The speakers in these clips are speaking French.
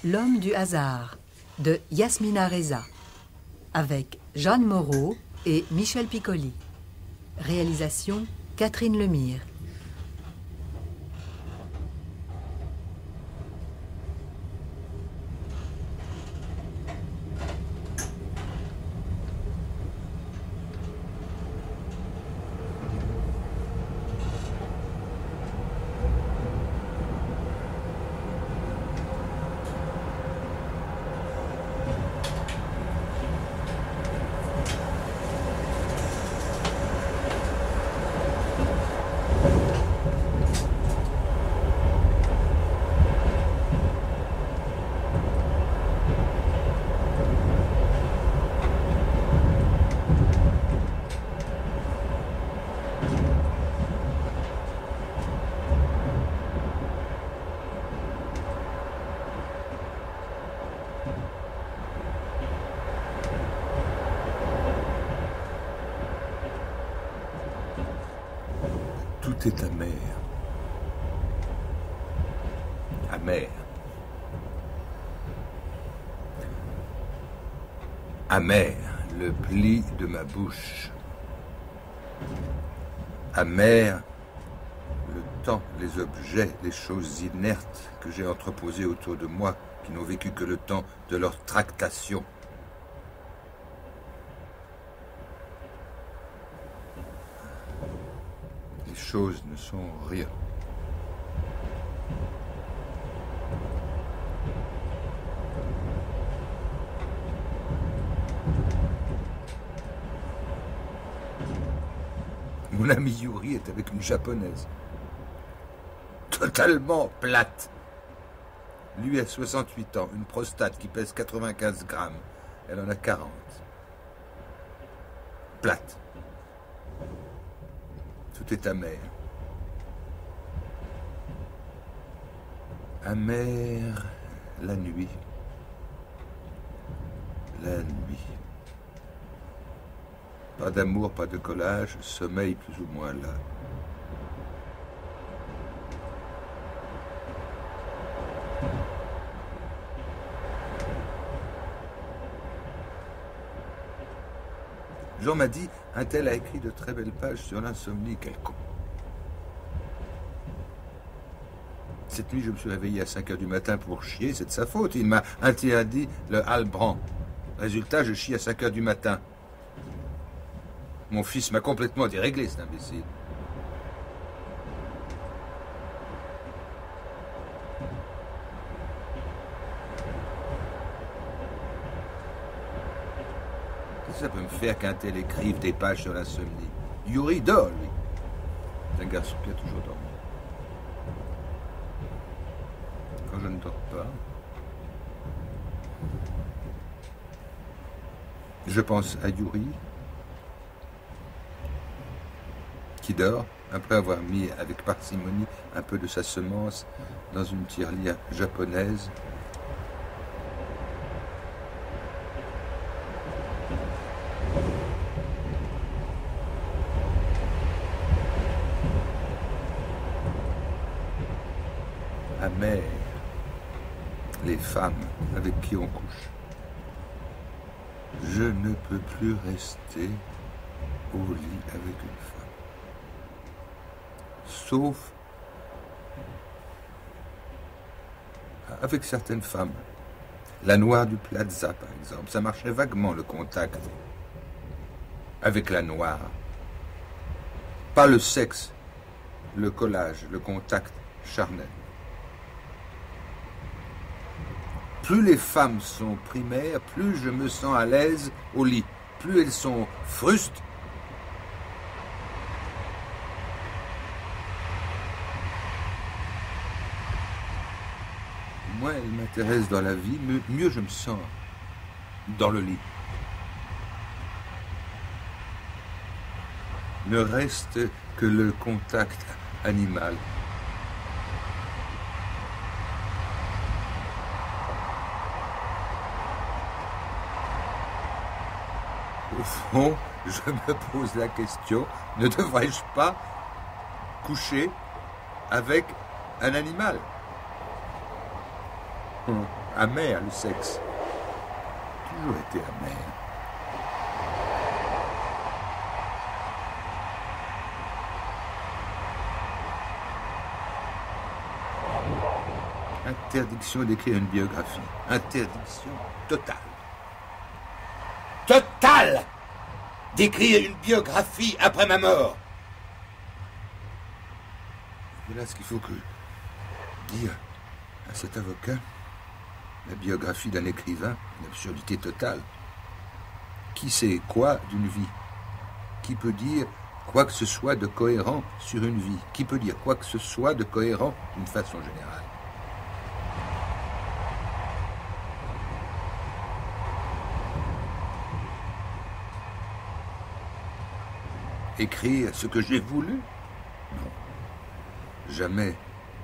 L'homme du hasard de Yasmina Reza avec Jeanne Moreau et Michel Piccoli. Réalisation Catherine Lemire. Tout est amer. Amer. Amer, le pli de ma bouche. Amer, le temps, les objets, les choses inertes que j'ai entreposées autour de moi, qui n'ont vécu que le temps de leur tractation. Les choses ne sont rien. Mon ami Yuri est avec une japonaise. Totalement plate. Lui a 68 ans, une prostate qui pèse 95 grammes. Elle en a 40. Plate. Tout est amer. Amer la nuit. La nuit. Pas d'amour, pas de collage, sommeil plus ou moins là. Jean m'a dit, un tel a écrit de très belles pages sur l'insomnie, quel con. Cette nuit, je me suis réveillé à 5 h du matin pour chier, c'est de sa faute. Il m'a interdit le Halbrand. Résultat, je chie à 5 h du matin. Mon fils m'a complètement déréglé, cet imbécile. Ça peut me faire qu'un tel écrive des pages sur l'insomnie. Yuri dort, lui. C'est un garçon qui a toujours dormi. Quand je ne dors pas, je pense à Yuri, qui dort, après avoir mis avec parcimonie un peu de sa semence dans une tirelire japonaise. Amer, les femmes avec qui on couche. Je ne peux plus rester au lit avec une femme. Sauf avec certaines femmes. La Noire du Plaza, par exemple. Ça marchait vaguement, le contact avec la Noire. Pas le sexe, le collage, le contact charnel. Plus les femmes sont primaires, plus je me sens à l'aise au lit. Plus elles sont frustes, moins elles m'intéressent dans la vie, mieux je me sens dans le lit. Ne reste que le contact animal. Au fond, je me pose la question, ne devrais-je pas coucher avec un animal ? Amer, le sexe. Toujours été amer. Interdiction d'écrire une biographie. Interdiction totale. Totale d'écrire une biographie après ma mort. Voilà ce qu'il faut que dire à cet avocat. La biographie d'un écrivain, une absurdité totale. Qui sait quoi d'une vie? Qui peut dire quoi que ce soit de cohérent sur une vie? Qui peut dire quoi que ce soit de cohérent d'une façon générale? Écrire ce que j'ai voulu? Non. Jamais.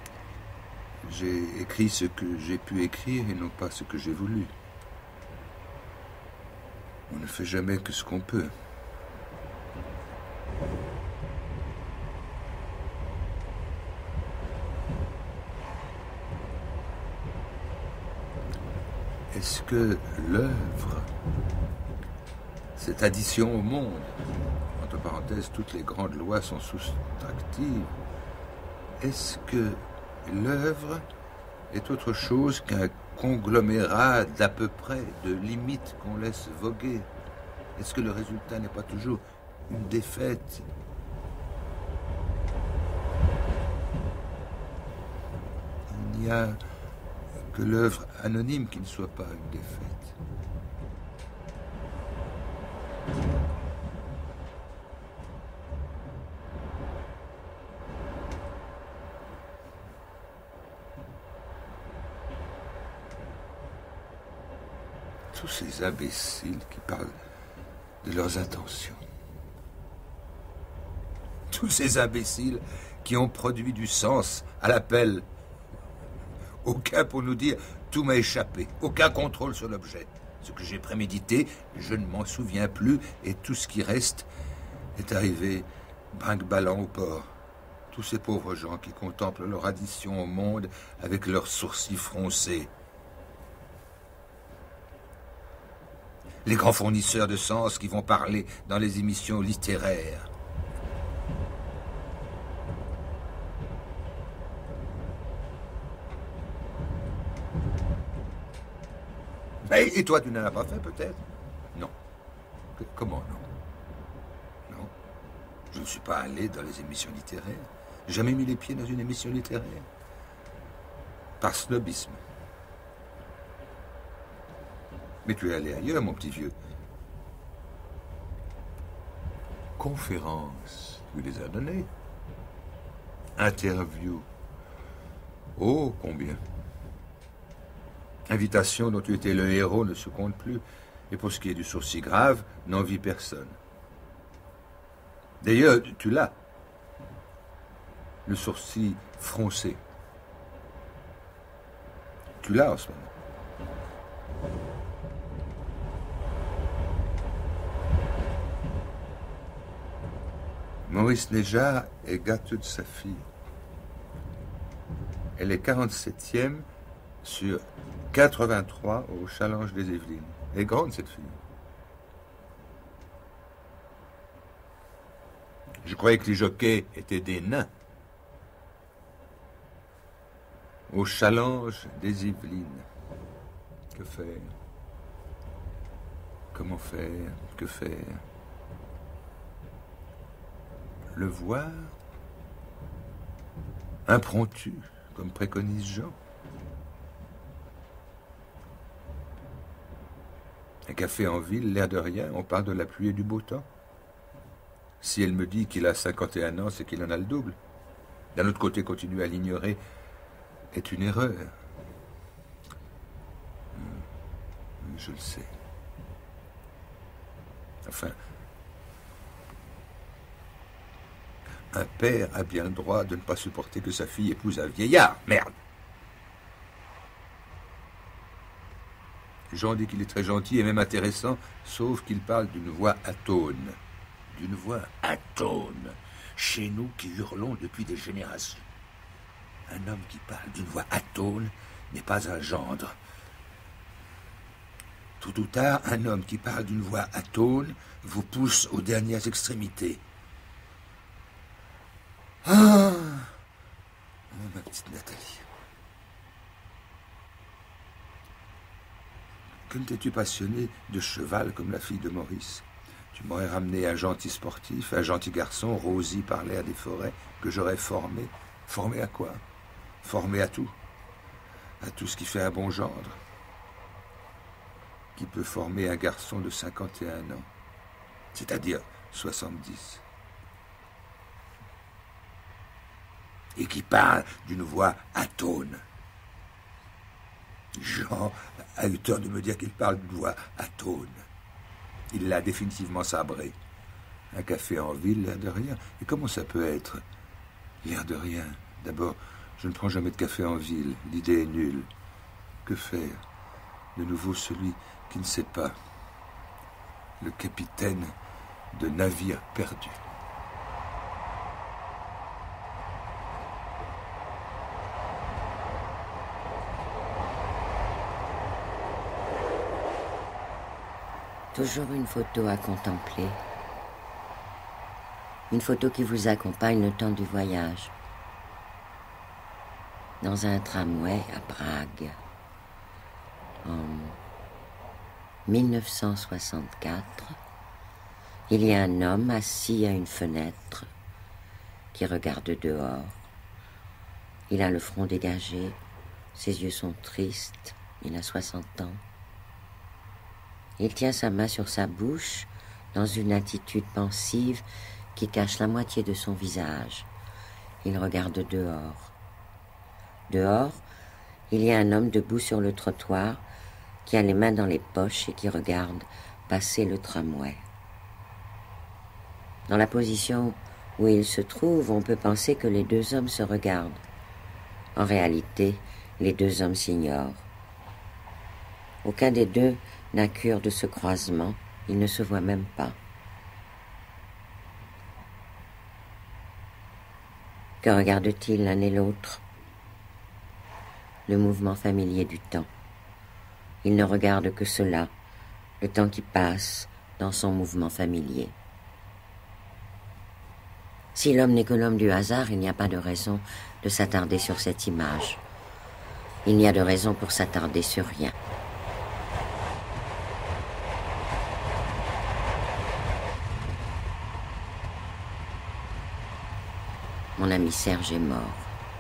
J'ai écrit ce que j'ai pu écrire et non pas ce que j'ai voulu. On ne fait jamais que ce qu'on peut. Est-ce que l'œuvre, cette addition au monde, entre parenthèses, toutes les grandes lois sont soustractives, est-ce que l'œuvre est autre chose qu'un conglomérat d'à peu près, de limites qu'on laisse voguer? Est-ce que le résultat n'est pas toujours une défaite? Il n'y a que l'œuvre anonyme qui ne soit pas une défaite. Tous ces imbéciles qui parlent de leurs intentions. Tous ces imbéciles qui ont produit du sens à l'appel. Aucun pour nous dire « tout m'a échappé », aucun contrôle sur l'objet. Ce que j'ai prémédité, je ne m'en souviens plus, et tout ce qui reste est arrivé brinque-ballant au port. Tous ces pauvres gens qui contemplent leur addition au monde avec leurs sourcils froncés. Les grands fournisseurs de sens qui vont parler dans les émissions littéraires. Et toi, tu n'en as pas fait, peut-être? Non. Comment non? Non. Je ne suis pas allé dans les émissions littéraires. Jamais mis les pieds dans une émission littéraire. Par snobisme. Mais tu es allé ailleurs, mon petit vieux. Conférences, tu les as données. Interviews. Oh, combien. Invitation dont tu étais le héros ne se compte plus. Et pour ce qui est du sourcil grave, n'en vit personne. D'ailleurs, tu l'as. Le sourcil froncé. Tu l'as en ce moment. Maurice Néjard est gâteux de sa fille. Elle est 47e sur 83 au Challenge des Yvelines. Elle est grande, cette fille. Je croyais que les jockeys étaient des nains. Au Challenge des Yvelines. Que faire? Comment faire? Que faire? Le voir? Impromptu, comme préconise Jean. Un café en ville, l'air de rien, on parle de la pluie et du beau temps. Si elle me dit qu'il a 51 ans, c'est qu'il en a le double. D'un autre côté, continuer à l'ignorer est une erreur. Je le sais. Enfin, un père a bien le droit de ne pas supporter que sa fille épouse un vieillard. Merde! Jean dit qu'il est très gentil et même intéressant, sauf qu'il parle d'une voix atone. D'une voix atone. Chez nous qui hurlons depuis des générations. Un homme qui parle d'une voix atone n'est pas un gendre, Tôt ou tard, un homme qui parle d'une voix atone vous pousse aux dernières extrémités. Ah, oh, ma petite Nathalie. Que ne t'es-tu passionnée de cheval comme la fille de Maurice? Tu m'aurais ramené un gentil sportif, un gentil garçon, rosy par l'air des forêts, que j'aurais formé. Formé à quoi? Formé à tout. À tout ce qui fait un bon gendre. Qui peut former un garçon de 51 ans, c'est-à-dire 70. Et qui parle d'une voix atone. Jean a eu tort de me dire qu'il parle d'une voix atone. Il l'a définitivement sabré. Un café en ville, l'air de rien. Et comment ça peut être? L'air de rien. D'abord, je ne prends jamais de café en ville. L'idée est nulle. Que faire? De nouveau celui qui ne sait pas. Le capitaine de navire perdu. Toujours une photo à contempler. Une photo qui vous accompagne le temps du voyage. Dans un tramway à Prague. En 1964, il y a un homme assis à une fenêtre qui regarde dehors. Il a le front dégagé, ses yeux sont tristes, il a 60 ans. Il tient sa main sur sa bouche dans une attitude pensive qui cache la moitié de son visage. Il regarde dehors. Dehors, il y a un homme debout sur le trottoir qui a les mains dans les poches et qui regarde passer le tramway. Dans la position où il se trouve, on peut penser que les deux hommes se regardent. En réalité, les deux hommes s'ignorent. Aucun des deux n'a cure de ce croisement, ils ne se voient même pas. Que regardent-ils l'un et l'autre? Le mouvement familier du temps. Ils ne regardent que cela, le temps qui passe dans son mouvement familier. Si l'homme n'est que l'homme du hasard, il n'y a pas de raison de s'attarder sur cette image. Il n'y a de raison pour s'attarder sur rien. Mon ami Serge est mort.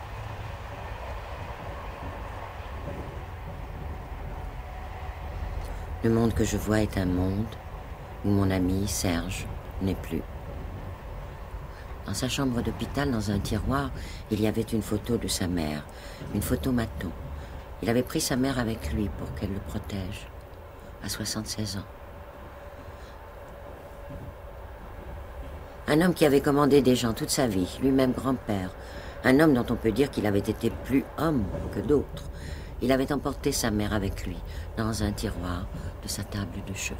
Le monde que je vois est un monde où mon ami Serge n'est plus. Dans sa chambre d'hôpital, dans un tiroir, il y avait une photo de sa mère, une photo maton. Il avait pris sa mère avec lui pour qu'elle le protège, à 76 ans. Un homme qui avait commandé des gens toute sa vie, lui-même grand-père. Un homme dont on peut dire qu'il avait été plus homme que d'autres. Il avait emporté sa mère avec lui dans un tiroir de sa table de chevet.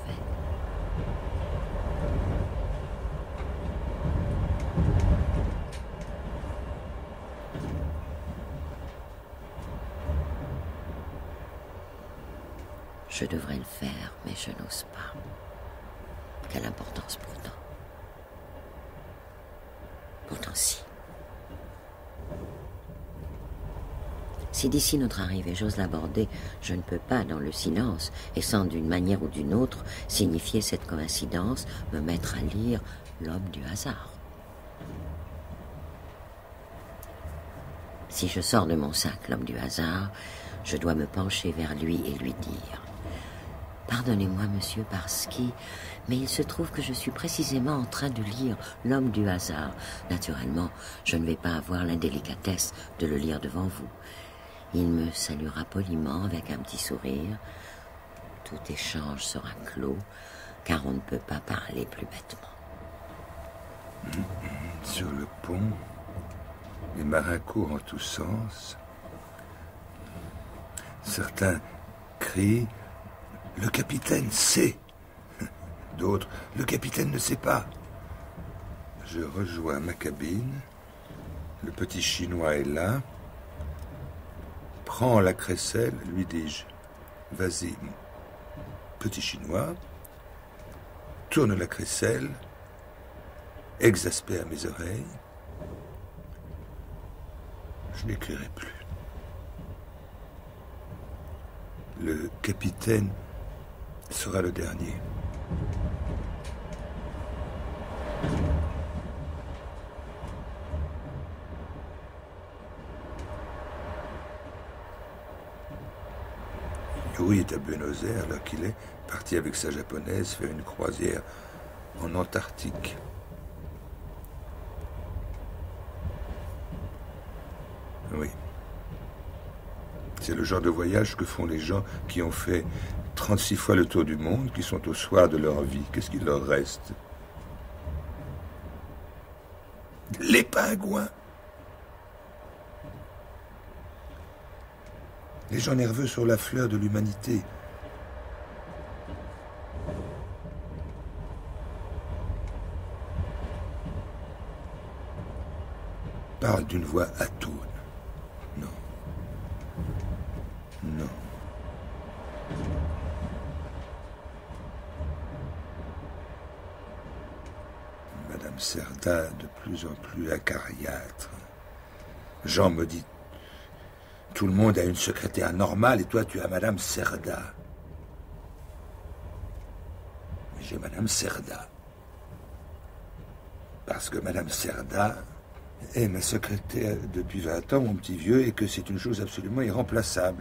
Je devrais le faire, mais je n'ose pas. Quelle importance pourtant. Pourtant si. Si d'ici notre arrivée j'ose l'aborder, je ne peux pas, dans le silence, et sans d'une manière ou d'une autre signifier cette coïncidence, me mettre à lire l'homme du hasard. Si je sors de mon sac l'homme du hasard, je dois me pencher vers lui et lui dire « Pardonnez-moi, monsieur Barsky, mais il se trouve que je suis précisément en train de lire l'homme du hasard. Naturellement, je ne vais pas avoir l'indélicatesse de le lire devant vous. » Il me saluera poliment avec un petit sourire. Tout échange sera clos, car on ne peut pas parler plus bêtement. Sur le pont, les marins courent en tous sens. Certains crient « Le capitaine sait !» D'autres « Le capitaine ne sait pas !» Je rejoins ma cabine. Le petit Chinois est là. Prends la crécelle, lui dis-je. Vas-y, petit chinois, tourne la crécelle, exaspère mes oreilles. Je n'écrirai plus. Le capitaine sera le dernier. Yuri est à Buenos Aires, alors qu'il est parti avec sa japonaise faire une croisière en Antarctique. Oui. C'est le genre de voyage que font les gens qui ont fait 36 fois le tour du monde, qui sont au soir de leur vie. Qu'est-ce qu'il leur reste? Les pingouins. Les gens nerveux sur la fleur de l'humanité. Parle d'une voix atone. Non. Non. Madame Cerda, de plus en plus acariâtre. Jean me dit, tout le monde a une secrétaire normale et toi tu as Madame Cerda. J'ai Madame Cerda. Parce que Madame Cerda est ma secrétaire depuis 20 ans, mon petit vieux, et que c'est une chose absolument irremplaçable.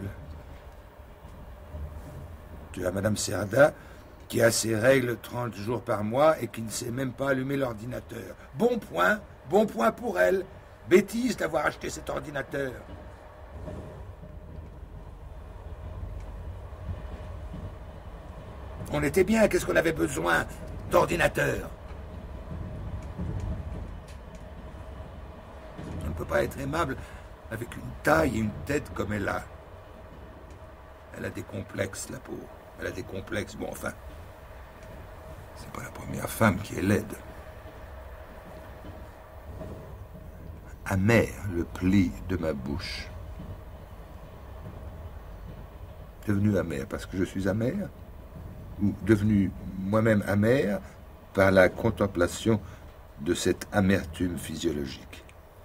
Tu as Madame Cerda qui a ses règles 30 jours par mois et qui ne sait même pas allumer l'ordinateur. Bon point pour elle. Bêtise d'avoir acheté cet ordinateur. On était bien, qu'est-ce qu'on avait besoin d'ordinateur? On ne peut pas être aimable avec une taille et une tête comme elle a. Elle a des complexes, la pauvre. Elle a des complexes, bon, enfin. C'est pas la première femme qui est laide. Amer le pli de ma bouche. Devenu amer parce que je suis amer? Ou devenu moi-même amer par la contemplation de cette amertume physiologique.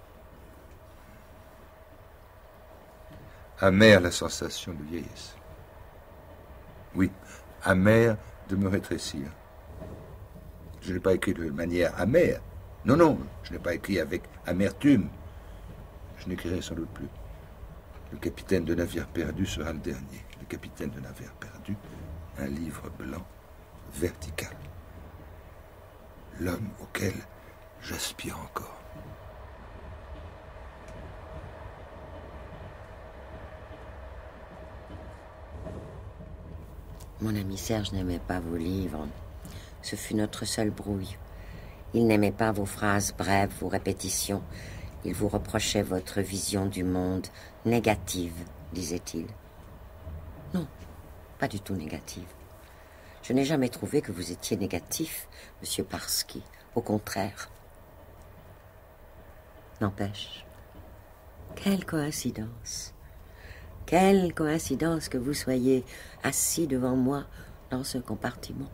Amer la sensation de vieillesse. Oui, amer de me rétrécir. Je n'ai pas écrit de manière amère. Non, je n'ai pas écrit avec amertume. Je n'écrirai sans doute plus. Le capitaine de navire perdu sera le dernier. Le capitaine de navire perdu, un livre blanc, vertical. L'homme auquel j'aspire encore. Mon ami Serge n'aimait pas vos livres. Ce fut notre seule brouille. Il n'aimait pas vos phrases brèves, vos répétitions. Il vous reprochait votre vision du monde négative, disait-il. Non, pas du tout négative. Je n'ai jamais trouvé que vous étiez négatif, monsieur Parsky. Au contraire. N'empêche, quelle coïncidence. Quelle coïncidence que vous soyez assis devant moi dans ce compartiment.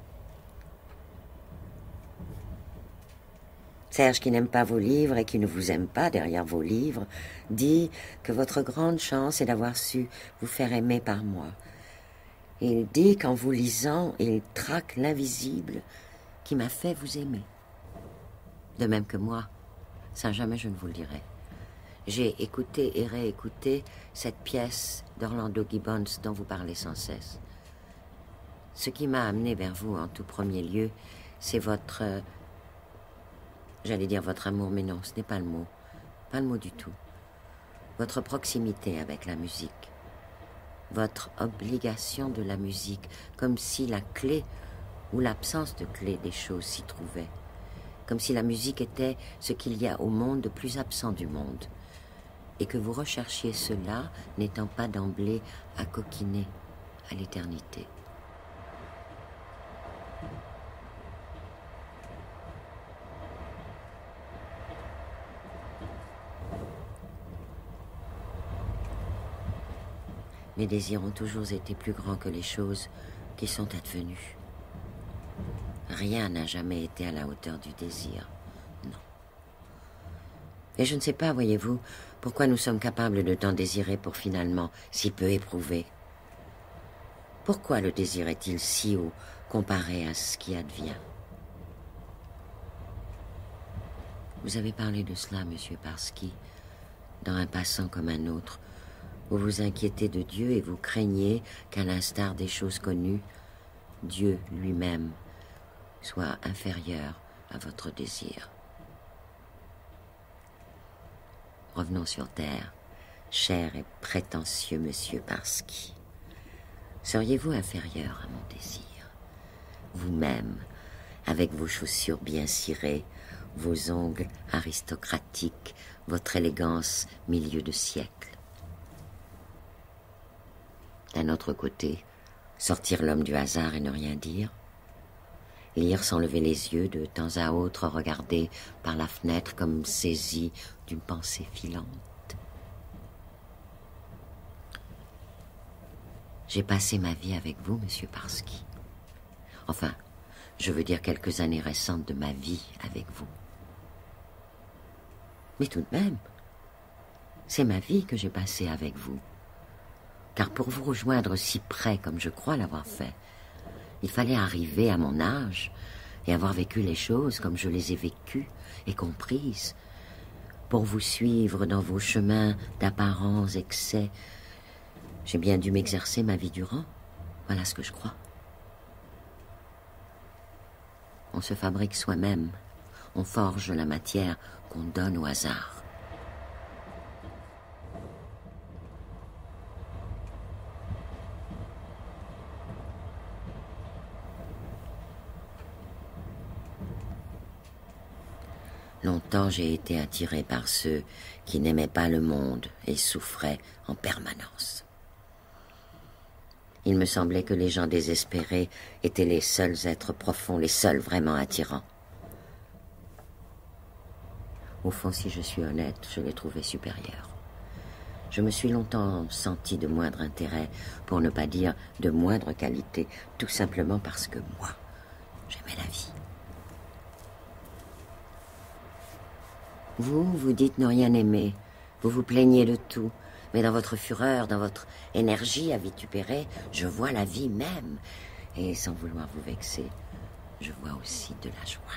Serge, qui n'aime pas vos livres et qui ne vous aime pas derrière vos livres, dit que votre grande chance est d'avoir su vous faire aimer par moi. Il dit qu'en vous lisant, il traque l'invisible qui m'a fait vous aimer. De même que moi, sans jamais je ne vous le dirai. J'ai écouté et réécouté cette pièce d'Orlando Gibbons dont vous parlez sans cesse. Ce qui m'a amené vers vous en tout premier lieu, c'est votre... J'allais dire votre amour, mais non, ce n'est pas le mot. Pas le mot du tout. Votre proximité avec la musique. Votre obligation de la musique, comme si la clé ou l'absence de clé des choses s'y trouvait. Comme si la musique était ce qu'il y a au monde de plus absent du monde. Et que vous recherchiez cela, n'étant pas d'emblée à coquiner à l'éternité. Mes désirs ont toujours été plus grands que les choses qui sont advenus. Rien n'a jamais été à la hauteur du désir, non. Et je ne sais pas, voyez-vous, pourquoi nous sommes capables de tant désirer pour finalement si peu éprouver. Pourquoi le désir est-il si haut comparé à ce qui advient? Vous avez parlé de cela, monsieur Parsky, dans Un passant comme un autre. Vous vous inquiétez de Dieu et vous craignez qu'à l'instar des choses connues, Dieu lui-même soit inférieur à votre désir. Revenons sur terre, cher et prétentieux monsieur Parsky. Seriez-vous inférieur à mon désir? Vous-même, avec vos chaussures bien cirées, vos ongles aristocratiques, votre élégance milieu de siècle. D'un autre côté, sortir l'homme du hasard et ne rien dire, lire sans lever les yeux, de temps à autre regarder par la fenêtre comme saisi d'une pensée filante. J'ai passé ma vie avec vous, monsieur Parsky. Enfin, je veux dire quelques années récentes de ma vie avec vous. Mais tout de même, c'est ma vie que j'ai passée avec vous. Car pour vous rejoindre si près comme je crois l'avoir fait, il fallait arriver à mon âge et avoir vécu les choses comme je les ai vécues et comprises. Pour vous suivre dans vos chemins d'apparents excès, j'ai bien dû m'exercer ma vie durant. Voilà ce que je crois. On se fabrique soi-même. On forge la matière qu'on donne au hasard. Longtemps j'ai été attiré par ceux qui n'aimaient pas le monde et souffraient en permanence. Il me semblait que les gens désespérés étaient les seuls êtres profonds, les seuls vraiment attirants. Au fond, si je suis honnête, je les trouvais supérieurs. Je me suis longtemps senti de moindre intérêt, pour ne pas dire de moindre qualité, tout simplement parce que moi, j'aimais la vie. Vous dites ne rien aimer, vous vous plaignez de tout, mais dans votre fureur, dans votre énergie à vitupérer, je vois la vie même. Et sans vouloir vous vexer, je vois aussi de la joie.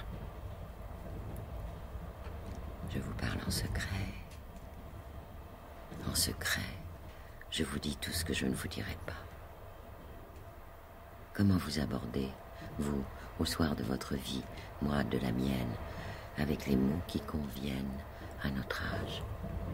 Je vous parle en secret. En secret, je vous dis tout ce que je ne vous dirai pas. Comment vous abordez, vous, au soir de votre vie, moi de la mienne, avec les mots qui conviennent à notre âge?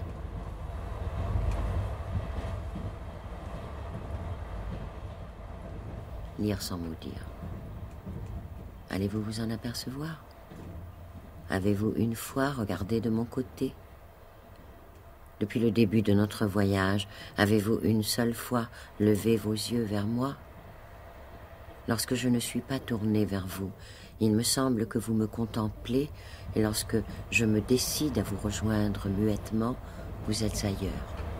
Lire sans mot dire. Allez-vous vous en apercevoir? Avez-vous une fois regardé de mon côté? Depuis le début de notre voyage, avez-vous une seule fois levé vos yeux vers moi? Lorsque je ne suis pas tournée vers vous, il me semble que vous me contemplez, et lorsque je me décide à vous rejoindre muettement, vous êtes ailleurs.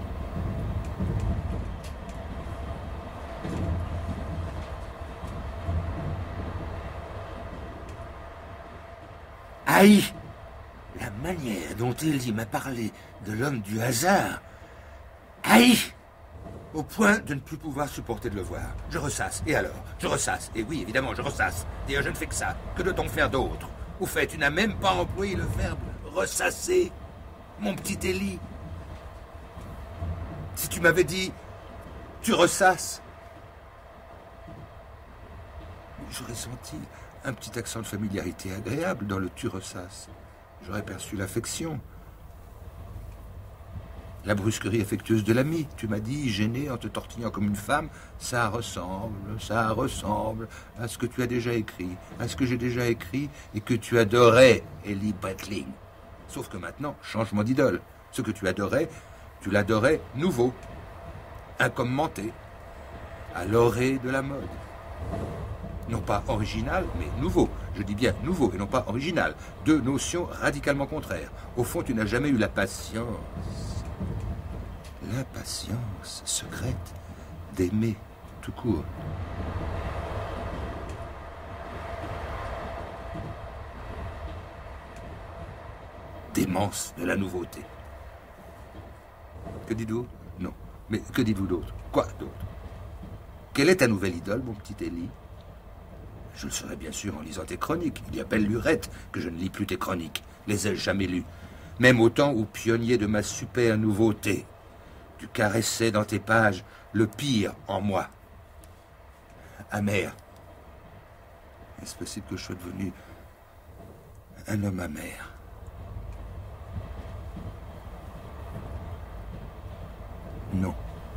Aïe! La manière dont Ellie m'a parlé de l'homme du hasard. Aïe! Au point de ne plus pouvoir supporter de le voir. Je ressasse, et alors? Je ressasse, et oui, évidemment, je ressasse. D'ailleurs, je ne fais que ça. Que doit-on faire d'autre? Au fait, tu n'as même pas employé le verbe ressasser, mon petit Ellie. Si tu m'avais dit, tu ressasses, j'aurais senti un petit accent de familiarité agréable dans le tu ressasses. J'aurais perçu l'affection. La brusquerie affectueuse de l'ami. Tu m'as dit, gêné en te tortillant comme une femme, ça ressemble à ce que tu as déjà écrit, à ce que j'ai déjà écrit et que tu adorais, Ellie Breitling. Sauf que maintenant, changement d'idole. Ce que tu adorais, tu l'adorais nouveau, incommenté, à l'orée de la mode. Non pas original, mais nouveau. Je dis bien nouveau et non pas original. Deux notions radicalement contraires. Au fond, tu n'as jamais eu la patience secrète d'aimer tout court. démence de la nouveauté. Que dites-vous? Non. Mais que dites-vous d'autre? Quoi d'autre? Quelle est ta nouvelle idole, mon petit Élie? Je le saurais bien sûr en lisant tes chroniques. Il y a belle lurette que je ne lis plus tes chroniques. Les ai-je jamais lues? Même au temps où, pionnier de ma super nouveauté, tu caressais dans tes pages le pire en moi. Amer. Est-ce possible que je sois devenu un homme amer? Non.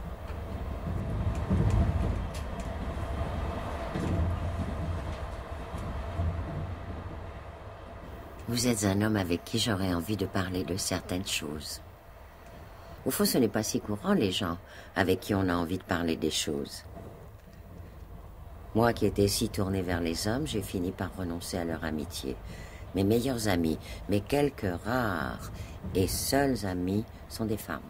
Vous êtes un homme avec qui j'aurais envie de parler de certaines choses. Au fond, ce n'est pas si courant, les gens avec qui on a envie de parler des choses. Moi qui étais si tournée vers les hommes, j'ai fini par renoncer à leur amitié. Mes meilleurs amis, mes quelques rares et seuls amis sont des femmes.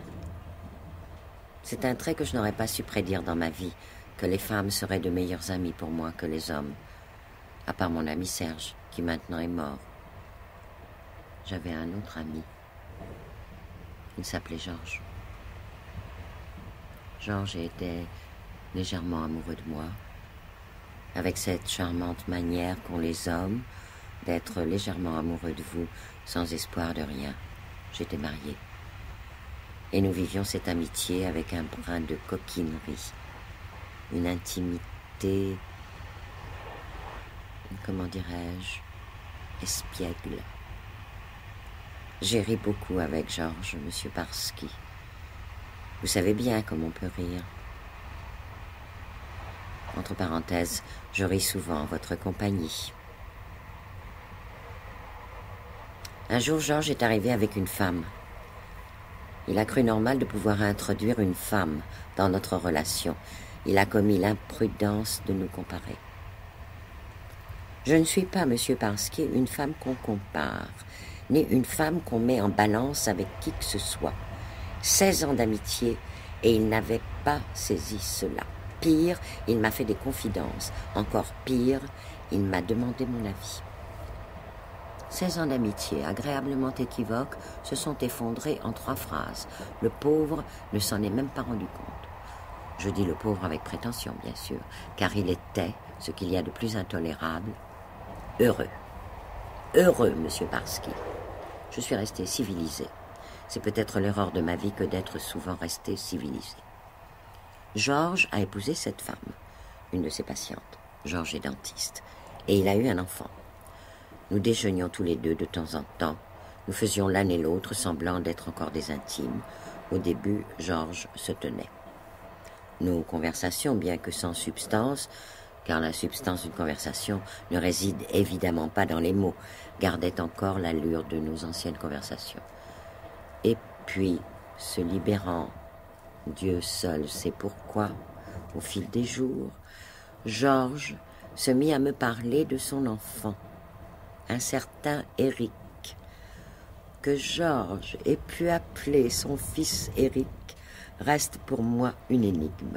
C'est un trait que je n'aurais pas su prédire dans ma vie, que les femmes seraient de meilleurs amis pour moi que les hommes, à part mon ami Serge, qui maintenant est mort. J'avais un autre ami. Il s'appelait Georges. Georges était légèrement amoureux de moi, avec cette charmante manière qu'ont les hommes d'être légèrement amoureux de vous sans espoir de rien. J'étais mariée. Et nous vivions cette amitié avec un brin de coquinerie, une intimité, comment dirais-je, espiègle. J'ai ri beaucoup avec Georges, monsieur Parsky. Vous savez bien comme on peut rire. Entre parenthèses, je ris souvent en votre compagnie. Un jour, Georges est arrivé avec une femme. Il a cru normal de pouvoir introduire une femme dans notre relation. Il a commis l'imprudence de nous comparer. Je ne suis pas, monsieur Parsky, une femme qu'on compare, ni une femme qu'on met en balance avec qui que ce soit. 16 ans d'amitié, et il n'avait pas saisi cela. Pire, il m'a fait des confidences. Encore pire, il m'a demandé mon avis. 16 ans d'amitié, agréablement équivoques, se sont effondrés en 3 phrases. Le pauvre ne s'en est même pas rendu compte. Je dis le pauvre avec prétention, bien sûr, car il était, ce qu'il y a de plus intolérable, heureux. Heureux, monsieur Parsky. Je suis resté civilisé. C'est peut-être l'erreur de ma vie que d'être souvent resté civilisé. Georges a épousé cette femme, une de ses patientes. Georges est dentiste, et il a eu un enfant. Nous déjeunions tous les deux de temps en temps. Nous faisions l'un et l'autre semblant d'être encore des intimes. Au début, Georges se tenait. Nos conversations, bien que sans substance, car la substance d'une conversation ne réside évidemment pas dans les mots, gardaient encore l'allure de nos anciennes conversations. Et puis, se libérant, Dieu seul sait pourquoi, au fil des jours, Georges se mit à me parler de son enfant, un certain Éric, que Georges ait pu appeler son fils Éric reste pour moi une énigme.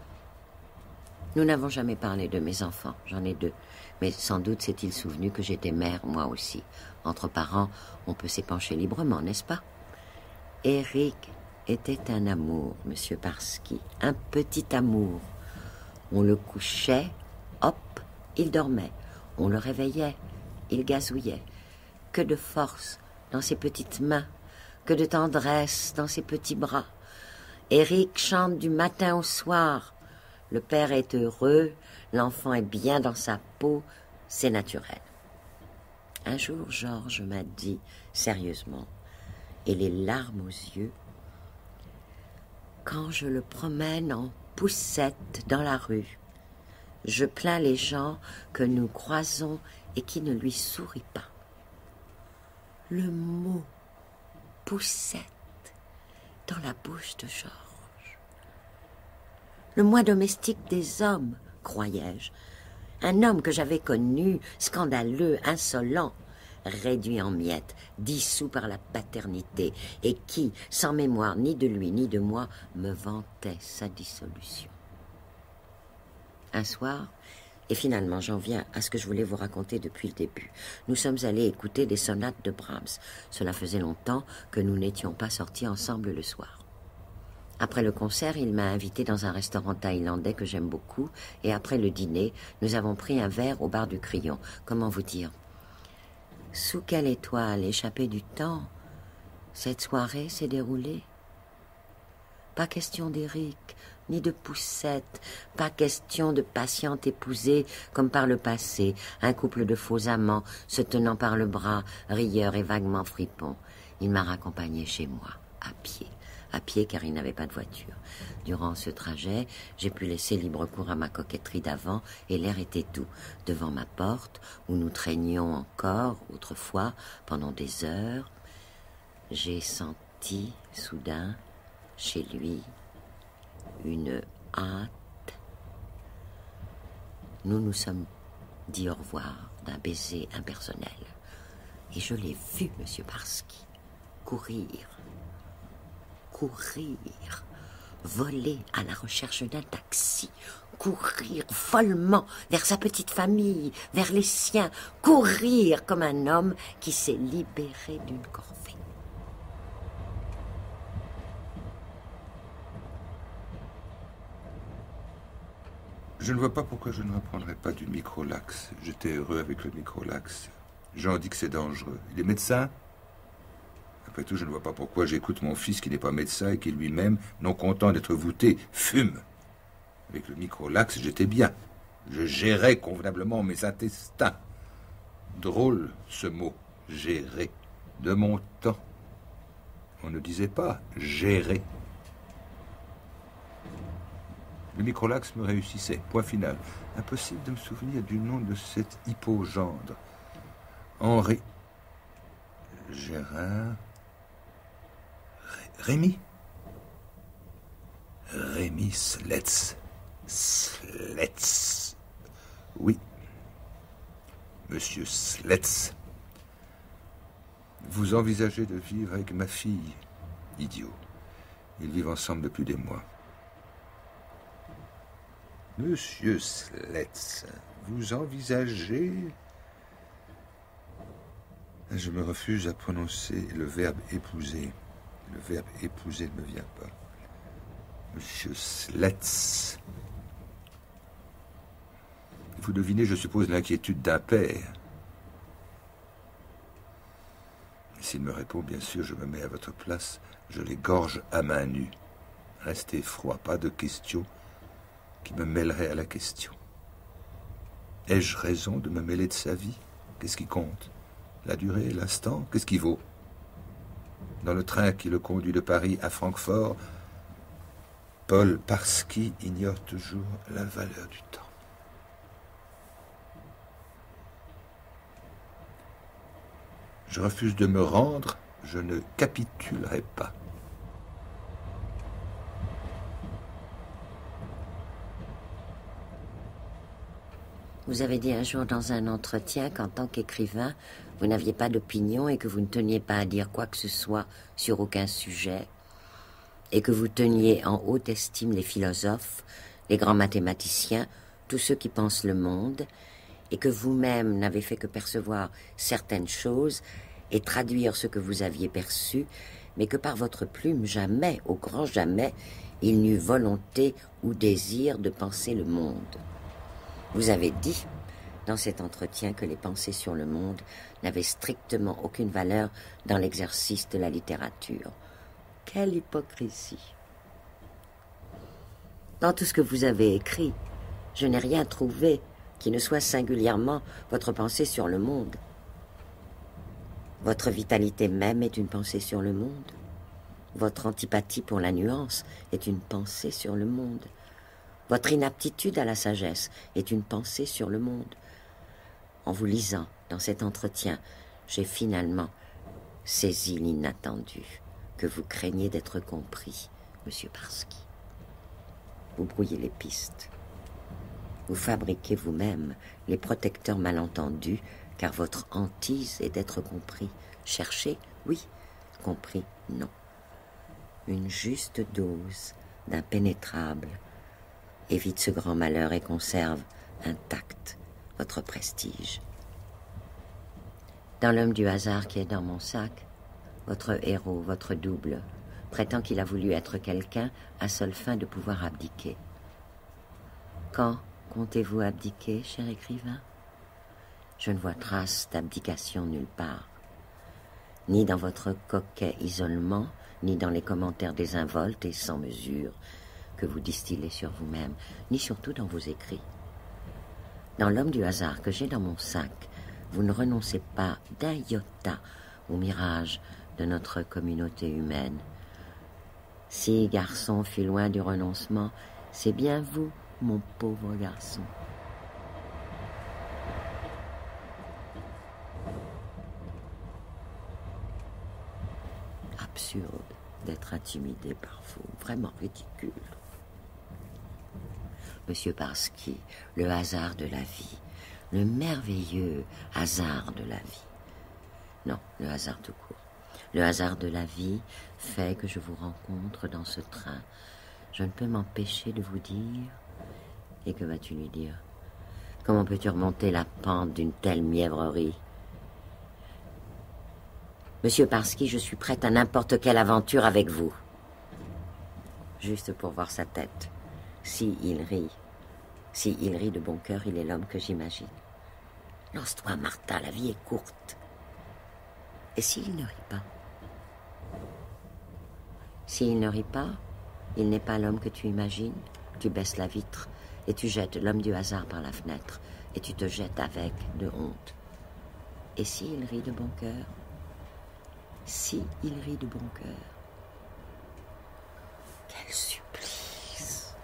Nous n'avons jamais parlé de mes enfants, j'en ai 2, mais sans doute s'est-il souvenu que j'étais mère, moi aussi. Entre parents, on peut s'épancher librement, n'est-ce pas? Éric était un amour, monsieur Parsky, un petit amour. On le couchait, hop, il dormait. On le réveillait, il gazouillait. Que de force dans ses petites mains, que de tendresse dans ses petits bras. Éric chante du matin au soir. Le père est heureux, l'enfant est bien dans sa peau, c'est naturel. Un jour, Georges m'a dit sérieusement, et les larmes aux yeux, quand je le promène en poussette dans la rue, je plains les gens que nous croisons et qui ne lui sourient pas. Le mot poussette dans la bouche de Georges. Le moi domestique des hommes, croyais-je. Un homme que j'avais connu, scandaleux, insolent, réduit en miettes, dissous par la paternité, et qui, sans mémoire ni de lui ni de moi, me vantait sa dissolution. Un soir, Et finalement, j'en viens à ce que je voulais vous raconter depuis le début. Nous sommes allés écouter des sonates de Brahms. Cela faisait longtemps que nous n'étions pas sortis ensemble le soir. Après le concert, il m'a invité dans un restaurant thaïlandais que j'aime beaucoup, et après le dîner, nous avons pris un verre au bar du Crillon. Comment vous dire? Sous quelle étoile échappée du temps cette soirée s'est déroulée? Pas question d'Éric, ni de Poussette, pas question de patiente épousée comme par le passé, un couple de faux amants se tenant par le bras, rieurs et vaguement fripons. Il m'a raccompagné chez moi, à pied car il n'avait pas de voiture. Durant ce trajet, j'ai pu laisser libre cours à ma coquetterie d'avant et l'air était doux. Devant ma porte, où nous traînions encore, autrefois, pendant des heures, j'ai senti, soudain, chez lui, une hâte. Nous nous sommes dit au revoir d'un baiser impersonnel. Et je l'ai vu, monsieur Barsky, courir, voler à la recherche d'un taxi, courir follement vers sa petite famille, vers les siens, courir comme un homme qui s'est libéré d'une corvée. Je ne vois pas pourquoi je ne reprendrais pas du microlax. J'étais heureux avec le microlax. Jean dit que c'est dangereux. Il est médecin? Après tout, je ne vois pas pourquoi j'écoute mon fils qui n'est pas médecin et qui lui-même, non content d'être voûté, fume. Avec le microlax, j'étais bien. Je gérais convenablement mes intestins. Drôle, ce mot, gérer. De mon temps. On ne disait pas gérer. Le microlax me réussissait, point final. Impossible de me souvenir du nom de cet hypogendre. Henri. Gérard. Rémi. Rémi Sletz. Sletz. Oui. Monsieur Sletz. Vous envisagez de vivre avec ma fille. Idiot. Ils vivent ensemble depuis des mois. Monsieur Sletz, vous envisagez... Je me refuse à prononcer le verbe épouser. Le verbe épouser ne me vient pas. Monsieur Sletz. Vous devinez, je suppose, l'inquiétude d'un père. S'il me répond, bien sûr, je me mets à votre place. Je l'égorge à main nue. Restez froid, pas de questions qui me mêlerait à la question. Ai-je raison de me mêler de sa vie? Qu'est-ce qui compte? La durée, l'instant? Qu'est-ce qui vaut? Dans le train qui le conduit de Paris à Francfort, Paul Barsky ignore toujours la valeur du temps. Je refuse de me rendre, je ne capitulerai pas. Vous avez dit un jour dans un entretien qu'en tant qu'écrivain, vous n'aviez pas d'opinion et que vous ne teniez pas à dire quoi que ce soit sur aucun sujet, et que vous teniez en haute estime les philosophes, les grands mathématiciens, tous ceux qui pensent le monde, et que vous-même n'avez fait que percevoir certaines choses et traduire ce que vous aviez perçu, mais que par votre plume, jamais, au grand jamais, il n'eut volonté ou désir de penser le monde. Vous avez dit, dans cet entretien, que les pensées sur le monde n'avaient strictement aucune valeur dans l'exercice de la littérature. Quelle hypocrisie! Dans tout ce que vous avez écrit, je n'ai rien trouvé qui ne soit singulièrement votre pensée sur le monde. Votre vitalité même est une pensée sur le monde. Votre antipathie pour la nuance est une pensée sur le monde. Votre inaptitude à la sagesse est une pensée sur le monde. En vous lisant dans cet entretien, j'ai finalement saisi l'inattendu, que vous craignez d'être compris, monsieur Barsky. Vous brouillez les pistes. Vous fabriquez vous-même les protecteurs malentendus, car votre hantise est d'être compris. Cherchez, oui. Compris, non. Une juste dose d'impénétrable évite ce grand malheur et conserve intact, votre prestige. Dans l'homme du hasard qui est dans mon sac, votre héros, votre double, prétend qu'il a voulu être quelqu'un à seule fin de pouvoir abdiquer. Quand comptez-vous abdiquer, cher écrivain? Je ne vois trace d'abdication nulle part. Ni dans votre coquet isolement, ni dans les commentaires désinvoltes et sans mesure que vous distillez sur vous-même, ni surtout dans vos écrits. Dans l'homme du hasard que j'ai dans mon sac, vous ne renoncez pas d'un iota au mirage de notre communauté humaine. Si garçon fut loin du renoncement, c'est bien vous, mon pauvre garçon. Absurde d'être intimidé par vous, vraiment ridicule. Monsieur Parsky, le hasard de la vie, le merveilleux hasard de la vie. Non, le hasard tout court. Le hasard de la vie fait que je vous rencontre dans ce train. Je ne peux m'empêcher de vous dire... Et que vas-tu lui dire? Comment peux-tu remonter la pente d'une telle mièvrerie? Monsieur Parsky, je suis prête à n'importe quelle aventure avec vous. Juste pour voir sa tête. Si il rit de bon cœur, il est l'homme que j'imagine. Lance-toi, Martha, la vie est courte. Et s'il ne rit pas? S'il ne rit pas, il n'est pas l'homme que tu imagines. Tu baisses la vitre et tu jettes l'homme du hasard par la fenêtre et tu te jettes avec de honte. Et s'il rit de bon cœur? Si il rit de bon cœur? Quel supplice!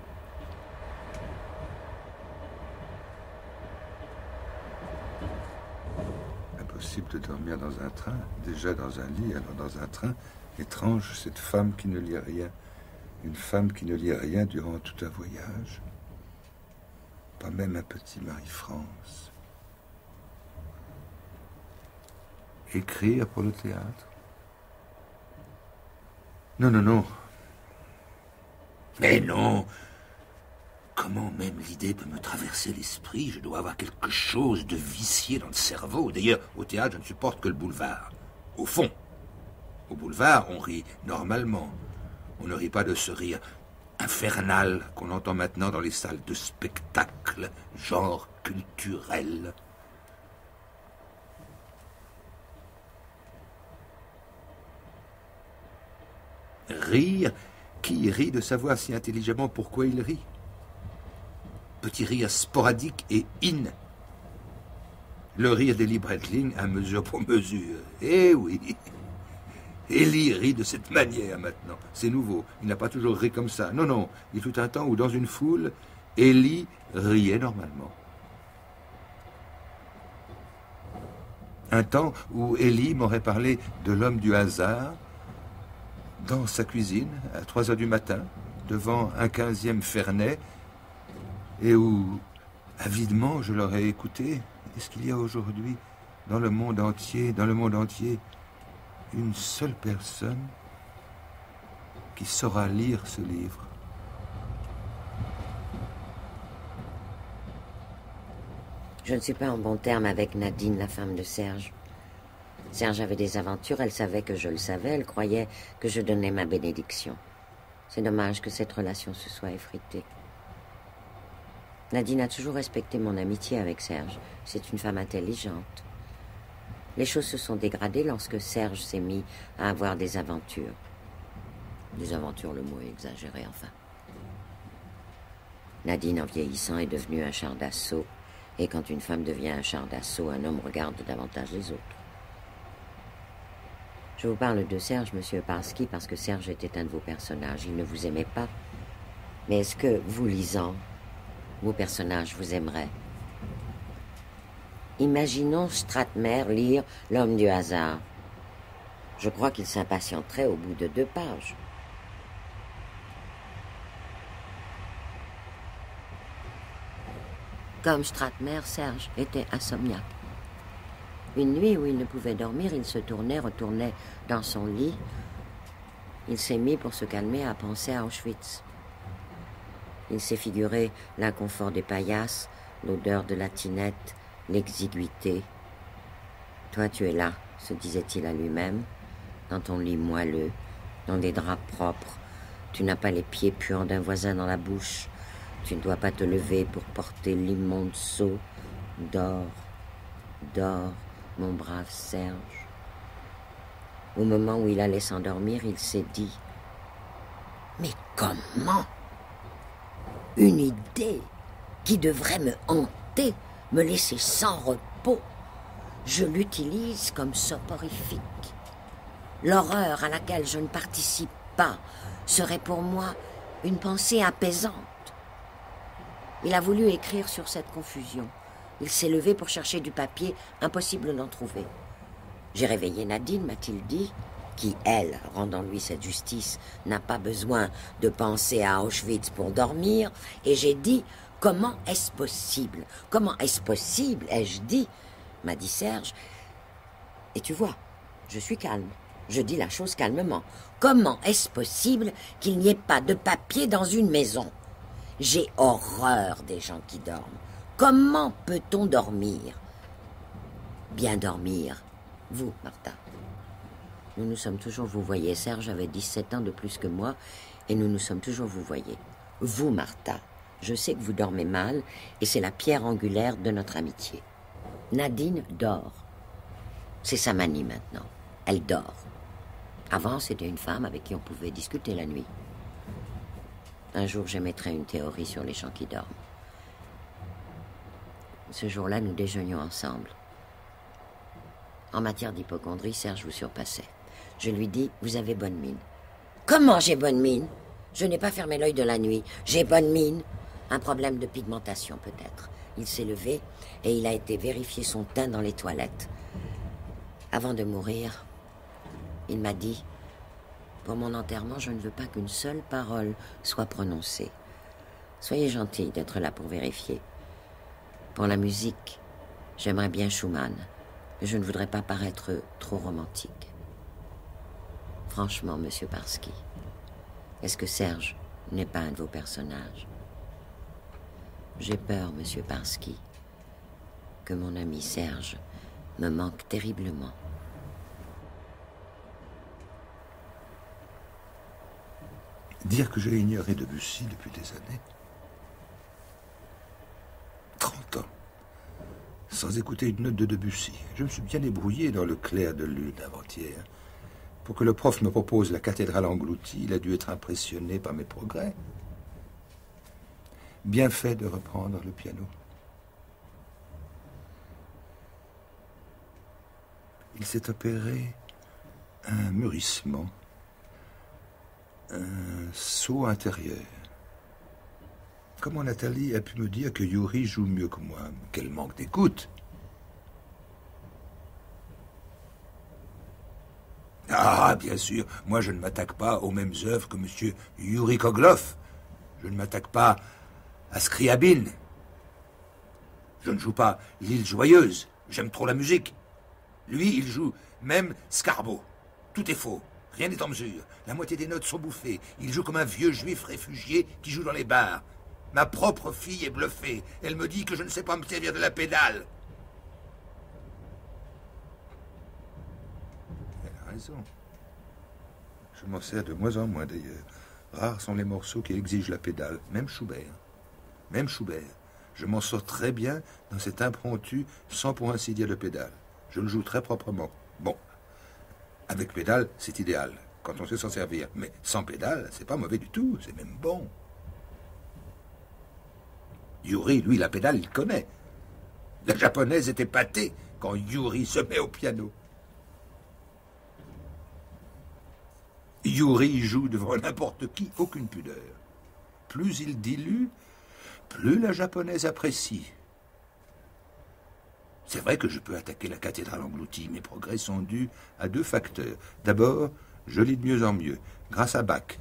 Impossible de dormir dans un train, déjà dans un lit, alors dans un train. Étrange, cette femme qui ne lit rien. Une femme qui ne lit rien durant tout un voyage. Pas même un petit Marie-France. Écrire pour le théâtre? Non, non, non. Mais non! Comment même l'idée peut me traverser l'esprit? Je dois avoir quelque chose de vicié dans le cerveau. D'ailleurs, au théâtre, je ne supporte que le boulevard. Au fond. Au boulevard, on rit normalement. On ne rit pas de ce rire infernal qu'on entend maintenant dans les salles de spectacle, genre culturel. Rire? Qui rit de savoir si intelligemment pourquoi il rit? Petit rire sporadique et Le rire d'Elie Breitling à mesure pour mesure. Eh oui! Elie rit de cette manière maintenant. C'est nouveau. Il n'a pas toujours ri comme ça. Non, non. Il y a tout un temps où, dans une foule, Elie riait normalement. Un temps où Elie m'aurait parlé de l'homme du hasard dans sa cuisine, à 3 heures du matin, devant un 15e Fernet, et où, avidement, je l'aurais écouté. Est-ce qu'il y a aujourd'hui, dans le monde entier, une seule personne qui saura lire ce livre? Je ne suis pas en bon terme avec Nadine, la femme de Serge. Serge avait des aventures, elle savait que je le savais, elle croyait que je donnais ma bénédiction. C'est dommage que cette relation se soit effritée. Nadine a toujours respecté mon amitié avec Serge. C'est une femme intelligente. Les choses se sont dégradées lorsque Serge s'est mis à avoir des aventures. Des aventures, le mot est exagéré, enfin. Nadine, en vieillissant, est devenue un char d'assaut. Et quand une femme devient un char d'assaut, un homme regarde davantage les autres. Je vous parle de Serge, monsieur Parsky, parce que Serge était un de vos personnages. Il ne vous aimait pas. Mais est-ce que, vous lisant, vos personnages vous aimeraient? Imaginons Stratmer lire L'homme du hasard. Je crois qu'il s'impatienterait au bout de 2 pages. Comme Stratmer, Serge était insomniaque. Une nuit où il ne pouvait dormir, il se retournait dans son lit. Il s'est mis pour se calmer à penser à Auschwitz. Il s'est figuré l'inconfort des paillasses l'odeur de la tinette, l'exiguïté. Toi, tu es là, se disait-il à lui-même, dans ton lit moelleux, dans des draps propres. Tu n'as pas les pieds puants d'un voisin dans la bouche. Tu ne dois pas te lever pour porter l'immonde seau. Dors, dors, mon brave Serge. Au moment où il allait s'endormir, il s'est dit « Mais comment ? Une idée qui devrait me hanter, me laisser sans repos. Je l'utilise comme soporifique. L'horreur à laquelle je ne participe pas serait pour moi une pensée apaisante. » Il a voulu écrire sur cette confusion. Il s'est levé pour chercher du papier, impossible d'en trouver. J'ai réveillé Nadine, m'a-t-il dit, qui, elle, rendant lui cette justice, n'a pas besoin de penser à Auschwitz pour dormir, et j'ai dit « Comment est-ce possible ? Comment est-ce possible ?» ai-je dit, m'a dit Serge. Et tu vois, je suis calme. Je dis la chose calmement. Comment est-ce possible qu'il n'y ait pas de papier dans une maison ? J'ai horreur des gens qui dorment. Comment peut-on dormir ? Bien dormir. Vous, Martha. Nous nous sommes toujours vouvoyés. Serge avait 17 ans de plus que moi et nous nous sommes toujours vouvoyés. Vous, Martha, je sais que vous dormez mal et c'est la pierre angulaire de notre amitié. Nadine dort. C'est sa manie maintenant. Elle dort. Avant, c'était une femme avec qui on pouvait discuter la nuit. Un jour, j'émettrai une théorie sur les gens qui dorment. Ce jour-là, nous déjeunions ensemble. En matière d'hypocondrie, Serge vous surpassait. Je lui dis, vous avez bonne mine. Comment j'ai bonne mine ? Je n'ai pas fermé l'œil de la nuit. J'ai bonne mine. Un problème de pigmentation, peut-être. Il s'est levé et il a été vérifier son teint dans les toilettes. Avant de mourir, il m'a dit, pour mon enterrement, je ne veux pas qu'une seule parole soit prononcée. Soyez gentil d'être là pour vérifier. Pour la musique, j'aimerais bien Schumann. Je ne voudrais pas paraître trop romantique. Franchement, monsieur Parsky, est-ce que Serge n'est pas un de vos personnages ? J'ai peur, monsieur Parsky, que mon ami Serge me manque terriblement. Dire que j'ai ignoré Debussy depuis des années. 30 ans. Sans écouter une note de Debussy. Je me suis bien débrouillé dans le clair de lune avant-hier. Pour que le prof me propose la cathédrale engloutie, il a dû être impressionné par mes progrès. Bien fait de reprendre le piano. Il s'est opéré un mûrissement, un saut intérieur. Comment Nathalie a pu me dire que Yuri joue mieux que moi? Quel manque d'écoute! Ah, bien sûr, moi je ne m'attaque pas aux mêmes œuvres que M. Yuri Koglov. Je ne m'attaque pas à Scriabine. Je ne joue pas l'île joyeuse. J'aime trop la musique. Lui, il joue même Scarbo. Tout est faux. Rien n'est en mesure. La moitié des notes sont bouffées. Il joue comme un vieux juif réfugié qui joue dans les bars. Ma propre fille est bluffée. Elle me dit que je ne sais pas me servir de la pédale. Elle a raison. Je m'en sers de moins en moins d'ailleurs. Rares sont les morceaux qui exigent la pédale. Même Schubert. Même Schubert. Je m'en sors très bien dans cet impromptu sans pour ainsi dire de pédale. Je le joue très proprement. Bon. Avec pédale, c'est idéal, quand on sait s'en servir. Mais sans pédale, c'est pas mauvais du tout, c'est même bon. Yuri, lui, la pédale, il connaît. La japonaise est épatée quand Yuri se met au piano. Yuri joue devant n'importe qui, aucune pudeur. Plus il dilue, plus la japonaise apprécie. C'est vrai que je peux attaquer la cathédrale engloutie. Mes progrès sont dus à 2 facteurs. D'abord, je lis de mieux en mieux, grâce à Bach.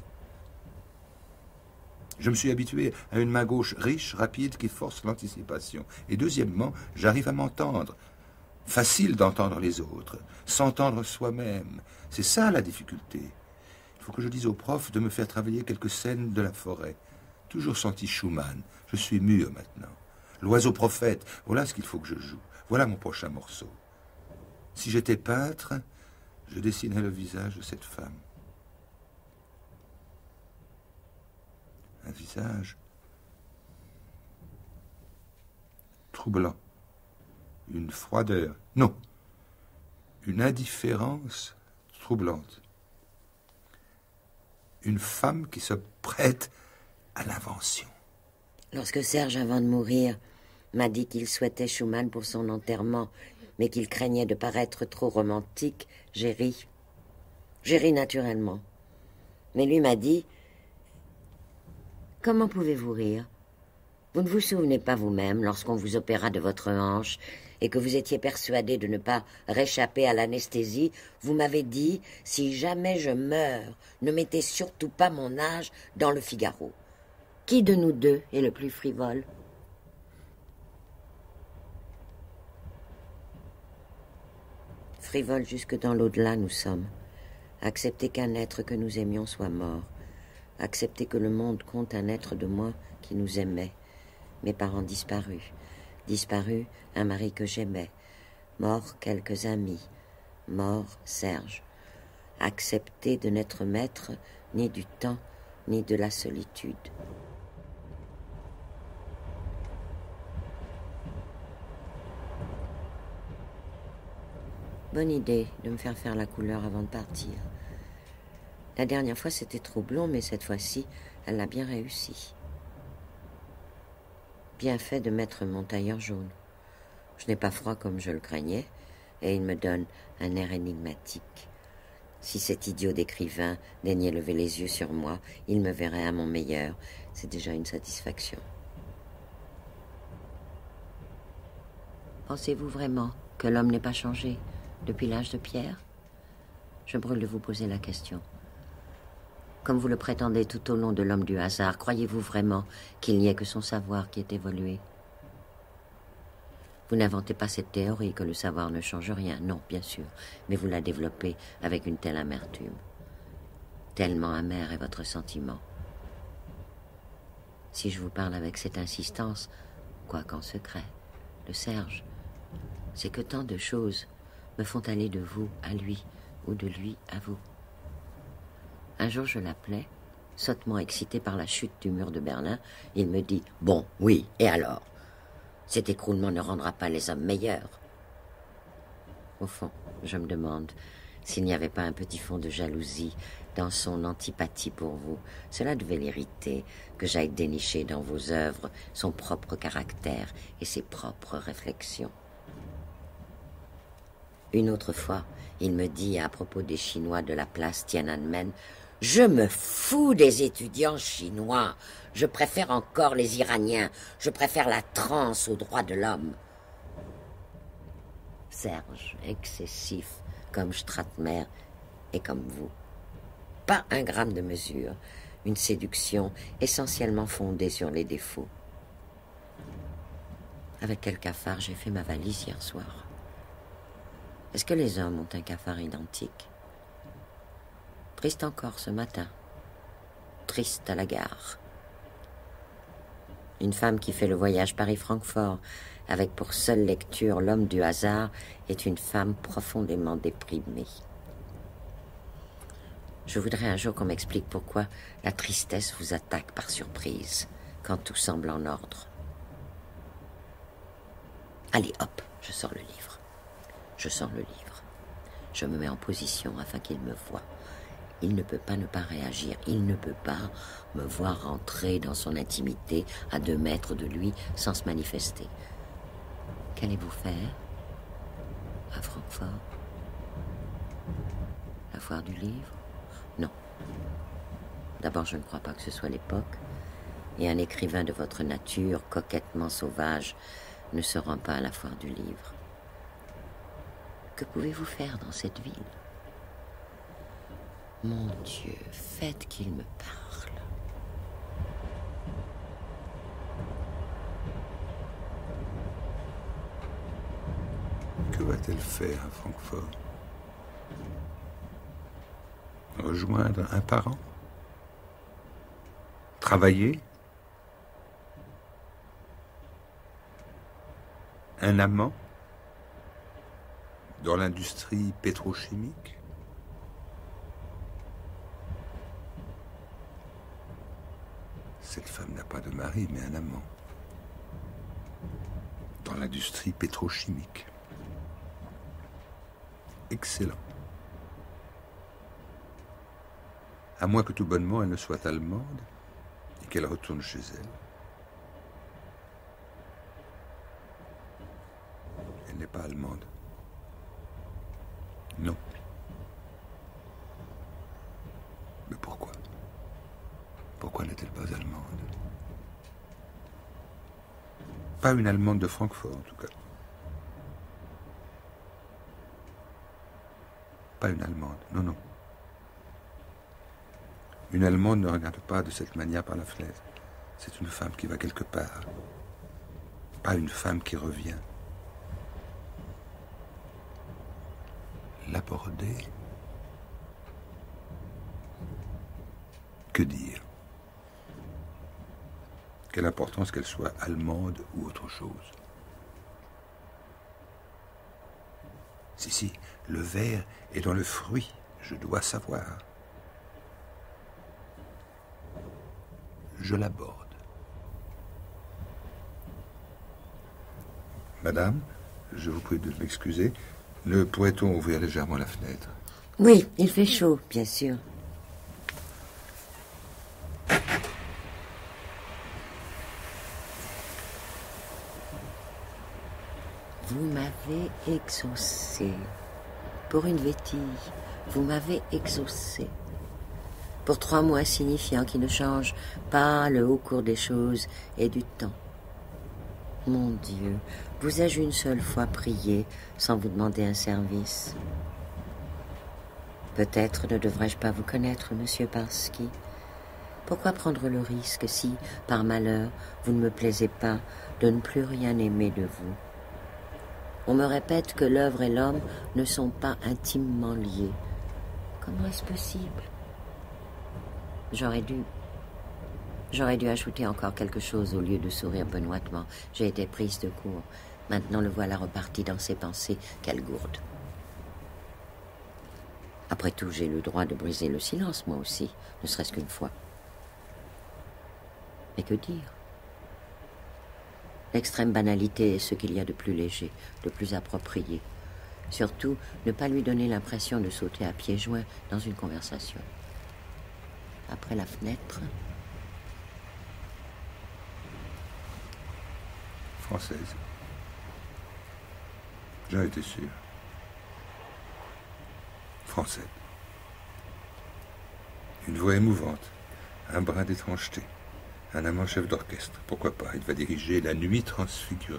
Je me suis habitué à une main gauche riche, rapide, qui force l'anticipation. Et deuxièmement, j'arrive à m'entendre. Facile d'entendre les autres, s'entendre soi-même. C'est ça la difficulté. Il faut que je dise au prof de me faire travailler quelques scènes de la forêt. Toujours senti Schumann. Je suis mûr maintenant. l'oiseau prophète. Voilà ce qu'il faut que je joue. Voilà mon prochain morceau. Si j'étais peintre, je dessinerais le visage de cette femme. Un visage troublant. Une froideur. Non. Une indifférence troublante. Une femme qui se prête à l'invention. Lorsque Serge, avant de mourir, m'a dit qu'il souhaitait Schumann pour son enterrement, mais qu'il craignait de paraître trop romantique, j'ai ri. J'ai ri naturellement. Mais lui m'a dit « Comment pouvez-vous rire? Vous ne vous souvenez pas vous-même, lorsqu'on vous opéra de votre hanche et que vous étiez persuadé de ne pas réchapper à l'anesthésie, vous m'avez dit « Si jamais je meurs, ne mettez surtout pas mon âge dans le Figaro. » Qui de nous deux est le plus frivole? Frivole jusque dans l'au-delà nous sommes. Accepter qu'un être que nous aimions soit mort. Accepter que le monde compte un être de moins qui nous aimait. Mes parents disparus. Disparu un mari que j'aimais. Mort quelques amis. Mort Serge. Accepter de n'être maître ni du temps ni de la solitude. Bonne idée de me faire la couleur avant de partir. La dernière fois, c'était trop blond, mais cette fois-ci, elle l'a bien réussi. Bien fait de mettre mon tailleur jaune. Je n'ai pas froid comme je le craignais, et il me donne un air énigmatique. Si cet idiot d'écrivain daignait lever les yeux sur moi, il me verrait à mon meilleur. C'est déjà une satisfaction. Pensez-vous vraiment que l'homme n'ait pas changé depuis l'âge de pierre? Je brûle de vous poser la question. Comme vous le prétendez tout au long de l'homme du hasard, croyez-vous vraiment qu'il n'y ait que son savoir qui ait évolué? Vous n'inventez pas cette théorie que le savoir ne change rien, non, bien sûr, mais vous la développez avec une telle amertume. Tellement amer est votre sentiment. Si je vous parle avec cette insistance, quoiqu'en secret, de Serge, c'est que tant de choses me font aller de vous à lui, ou de lui à vous. Un jour, je l'appelais, sottement excité par la chute du mur de Berlin. Il me dit « Bon, oui, et alors? Cet écroulement ne rendra pas les hommes meilleurs. » Au fond, je me demande s'il n'y avait pas un petit fond de jalousie dans son antipathie pour vous. Cela devait l'irriter que j'aille dénicher dans vos œuvres son propre caractère et ses propres réflexions. Une autre fois, il me dit à propos des Chinois de la place Tiananmen « Je me fous des étudiants chinois. Je préfère encore les Iraniens. Je préfère la transe aux droits de l'homme. » Serge, excessif, comme Stratmer et comme vous. Pas un gramme de mesure. Une séduction essentiellement fondée sur les défauts. Avec quel cafard j'ai fait ma valise hier soir? Est-ce que les hommes ont un cafard identique? Triste encore ce matin. Triste à la gare. Une femme qui fait le voyage Paris-Francfort avec pour seule lecture l'homme du hasard est une femme profondément déprimée. Je voudrais un jour qu'on m'explique pourquoi la tristesse vous attaque par surprise quand tout semble en ordre. Allez, hop, je sors le livre. Je sors le livre. Je me mets en position afin qu'il me voie. Il ne peut pas ne pas réagir. Il ne peut pas me voir rentrer dans son intimité à 2 mètres de lui sans se manifester. Qu'allez-vous faire à Francfort? La foire du livre? Non. D'abord, je ne crois pas que ce soit l'époque. Et un écrivain de votre nature, coquettement sauvage, ne se rend pas à la foire du livre. Que pouvez-vous faire dans cette ville? Mon Dieu, faites qu'il me parle. Que va-t-elle faire à Francfort? Rejoindre un parent? Travailler? Un amant dans l'industrie pétrochimique? Cette femme n'a pas de mari, mais un amant. Dans l'industrie pétrochimique. Excellent. À moins que tout bonnement elle ne soit allemande et qu'elle retourne chez elle. Elle n'est pas allemande. Non. Mais pourquoi? Pourquoi n'est-elle pas allemande? Pas une Allemande de Francfort, en tout cas. Pas une Allemande, non, non. Une Allemande ne regarde pas de cette manière par la fenêtre. C'est une femme qui va quelque part. Pas une femme qui revient. L'aborder? Que dire? Quelle importance qu'elle soit allemande ou autre chose? Si, le ver est dans le fruit, je dois savoir. Je l'aborde. Madame, je vous prie de m'excuser. Ne pourrait-on ouvrir légèrement la fenêtre? Oui, il fait chaud, bien sûr. Vous m'avez exaucé. Pour une vétille, vous m'avez exaucé. Pour 3 mois insignifiants qui ne changent pas le haut cours des choses et du temps. Mon Dieu, vous ai-je une seule fois prié sans vous demander un service? Peut-être ne devrais-je pas vous connaître, monsieur Parsky. Pourquoi prendre le risque si, par malheur, vous ne me plaisez pas, de ne plus rien aimer de vous? On me répète que l'œuvre et l'homme ne sont pas intimement liés. Comment est-ce possible? J'aurais dû ajouter encore quelque chose au lieu de sourire benoîtement. J'ai été prise de court. Maintenant le voilà reparti dans ses pensées. Quelle gourde. Après tout, j'ai le droit de briser le silence, moi aussi, ne serait-ce qu'une fois. Mais que dire? L'extrême banalité est ce qu'il y a de plus léger, de plus approprié. Surtout, ne pas lui donner l'impression de sauter à pieds joints dans une conversation. Après la fenêtre... Française. J'en étais sûr. Française. Une voix émouvante, un brin d'étrangeté, un amant chef d'orchestre. Pourquoi pas? Il va diriger La Nuit transfigurée.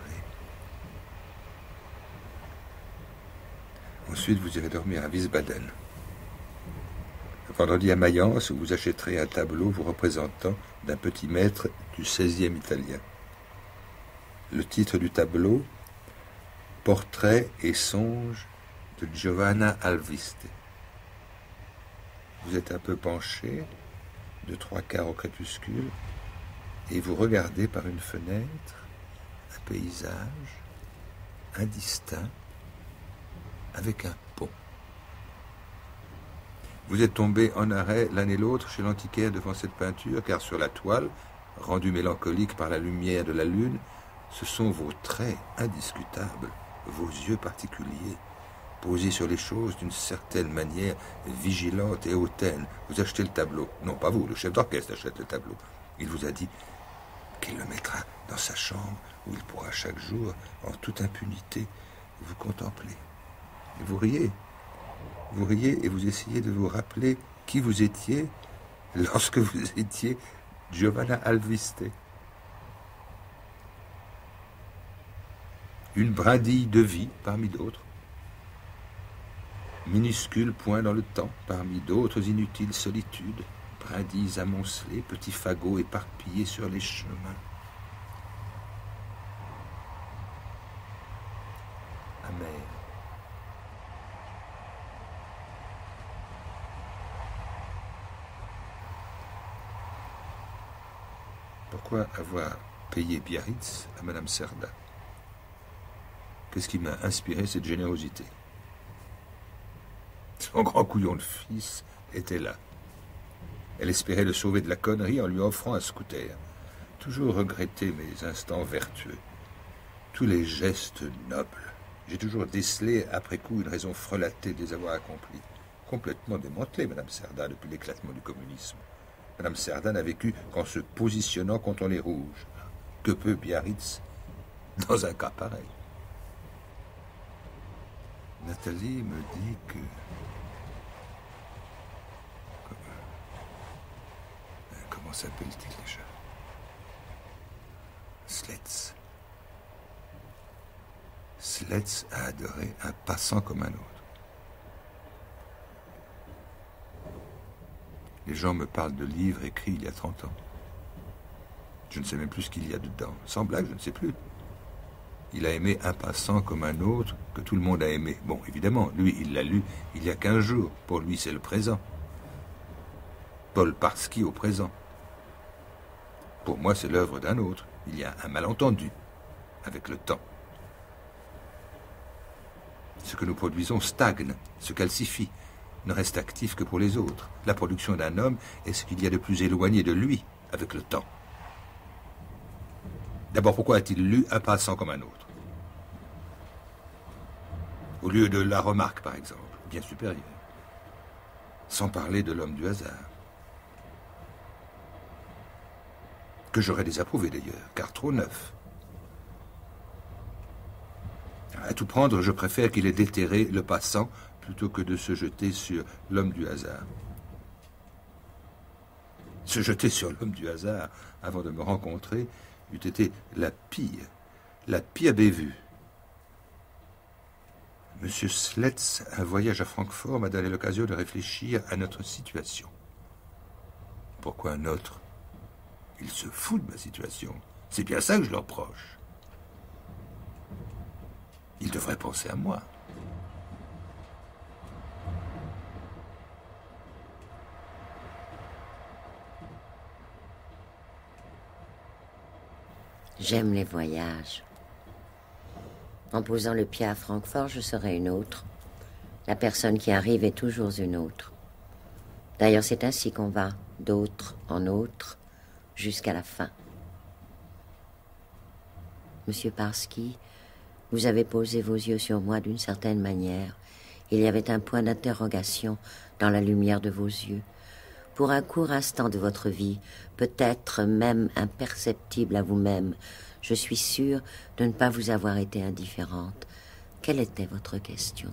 Ensuite, vous irez dormir à Wiesbaden. Vendredi à Mayence, où vous achèterez un tableau vous représentant d'un petit maître du XVIe italien. Le titre du tableau, Portrait et songes de Giovanna Alviste. Vous êtes un peu penché, de 3/4 au crépuscule, et vous regardez par une fenêtre un paysage indistinct avec un pont. Vous êtes tombés en arrêt l'un et l'autre chez l'antiquaire devant cette peinture, car sur la toile, rendue mélancolique par la lumière de la lune, ce sont vos traits indiscutables, vos yeux particuliers, posés sur les choses d'une certaine manière vigilante et hautaine. Vous achetez le tableau. Non, pas vous, le chef d'orchestre achète le tableau. Il vous a dit qu'il le mettra dans sa chambre, où il pourra chaque jour, en toute impunité, vous contempler. Et vous riez. Vous riez et vous essayez de vous rappeler qui vous étiez lorsque vous étiez Giovanna Alviste. Une brindille de vie parmi d'autres. Minuscule point dans le temps parmi d'autres inutiles solitudes. Brindilles amoncelées, petits fagots éparpillés sur les chemins. Amer. Pourquoi avoir payé Biarritz à Madame Cerda? Qu'est-ce qui m'a inspiré cette générosité? Son grand couillon de fils était là. Elle espérait le sauver de la connerie en lui offrant un scooter. Toujours regretté mes instants vertueux, tous les gestes nobles. J'ai toujours décelé après coup une raison frelatée de les avoir accomplis. Complètement démantelée, Madame Cerdan, depuis l'éclatement du communisme. Madame Cerdan a vécu qu'en se positionnant contre les rouges. Que peut Biarritz dans un cas pareil? Nathalie me dit que... Comment s'appelle-t-il déjà? Slets. Slets a adoré un passant comme un autre. Les gens me parlent de livres écrits il y a 30 ans. Je ne sais même plus ce qu'il y a dedans. Sans blague, je ne sais plus. Il a aimé un passant comme un autre que tout le monde a aimé. Bon, évidemment, lui, il l'a lu il y a 15 jours. Pour lui, c'est le présent. Paul Parsky au présent. Pour moi, c'est l'œuvre d'un autre. Il y a un malentendu avec le temps. Ce que nous produisons stagne, se calcifie, ne reste actif que pour les autres. La production d'un homme est ce qu'il y a de plus éloigné de lui avec le temps. D'abord, pourquoi a-t-il lu un passant comme un autre? Au lieu de la remarque, par exemple, bien supérieure. Sans parler de l'homme du hasard. Que j'aurais désapprouvé d'ailleurs, car trop neuf. À tout prendre, je préfère qu'il ait déterré le passant plutôt que de se jeter sur l'homme du hasard. Se jeter sur l'homme du hasard avant de me rencontrer eût été la pire bévue. Monsieur Slets, un voyage à Francfort m'a donné l'occasion de réfléchir à notre situation. Pourquoi un autre? Il se fout de ma situation. C'est bien ça que je leur reproche. Il devrait penser à moi. J'aime les voyages. En posant le pied à Francfort, je serai une autre. La personne qui arrive est toujours une autre. D'ailleurs, c'est ainsi qu'on va, d'autre en autre, jusqu'à la fin. Monsieur Parsky, vous avez posé vos yeux sur moi d'une certaine manière. Il y avait un point d'interrogation dans la lumière de vos yeux. Pour un court instant de votre vie, peut-être même imperceptible à vous-même, je suis sûre de ne pas vous avoir été indifférente. Quelle était votre question?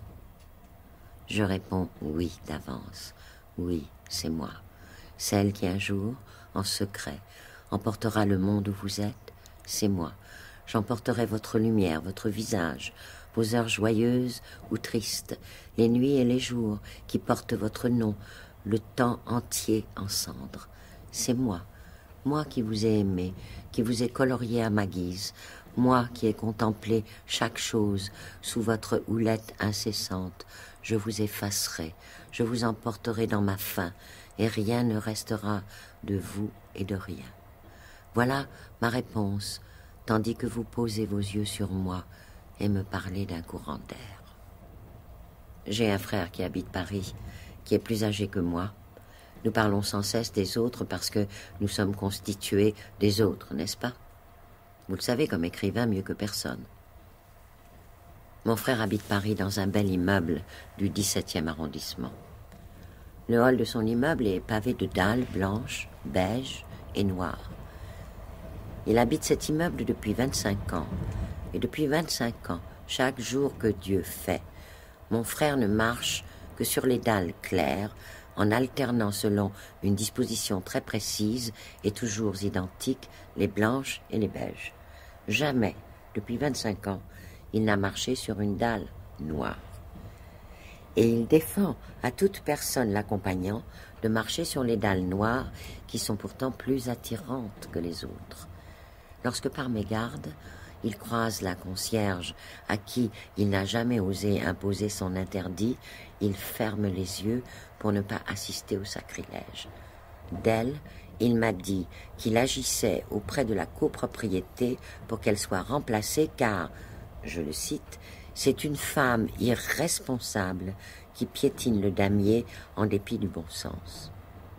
Je réponds oui d'avance. Oui, c'est moi. Celle qui un jour, en secret, emportera le monde où vous êtes, c'est moi. J'emporterai votre lumière, votre visage, vos heures joyeuses ou tristes, les nuits et les jours qui portent votre nom, le temps entier en cendres. C'est moi, moi qui vous ai aimé, qui vous ai colorié à ma guise, moi qui ai contemplé chaque chose sous votre houlette incessante. Je vous effacerai, je vous emporterai dans ma faim, et rien ne restera de vous et de rien. Voilà ma réponse, tandis que vous posez vos yeux sur moi et me parlez d'un courant d'air. J'ai un frère qui habite Paris, qui est plus âgé que moi. Nous parlons sans cesse des autres parce que nous sommes constitués des autres, n'est-ce pas? Vous le savez comme écrivain mieux que personne. Mon frère habite Paris dans un bel immeuble du 17e arrondissement. Le hall de son immeuble est pavé de dalles blanches, beiges et noires. Il habite cet immeuble depuis 25 ans. Et depuis 25 ans, chaque jour que Dieu fait, mon frère ne marche que sur les dalles claires, en alternant selon une disposition très précise et toujours identique, les blanches et les beiges. Jamais, depuis 25 ans, il n'a marché sur une dalle noire. Et il défend à toute personne l'accompagnant de marcher sur les dalles noires qui sont pourtant plus attirantes que les autres. Lorsque par mégarde, il croise la concierge à qui il n'a jamais osé imposer son interdit, il ferme les yeux pour ne pas assister au sacrilège. D'elle, il m'a dit qu'il agissait auprès de la copropriété pour qu'elle soit remplacée car, je le cite, « C'est une femme irresponsable qui piétine le damier en dépit du bon sens. »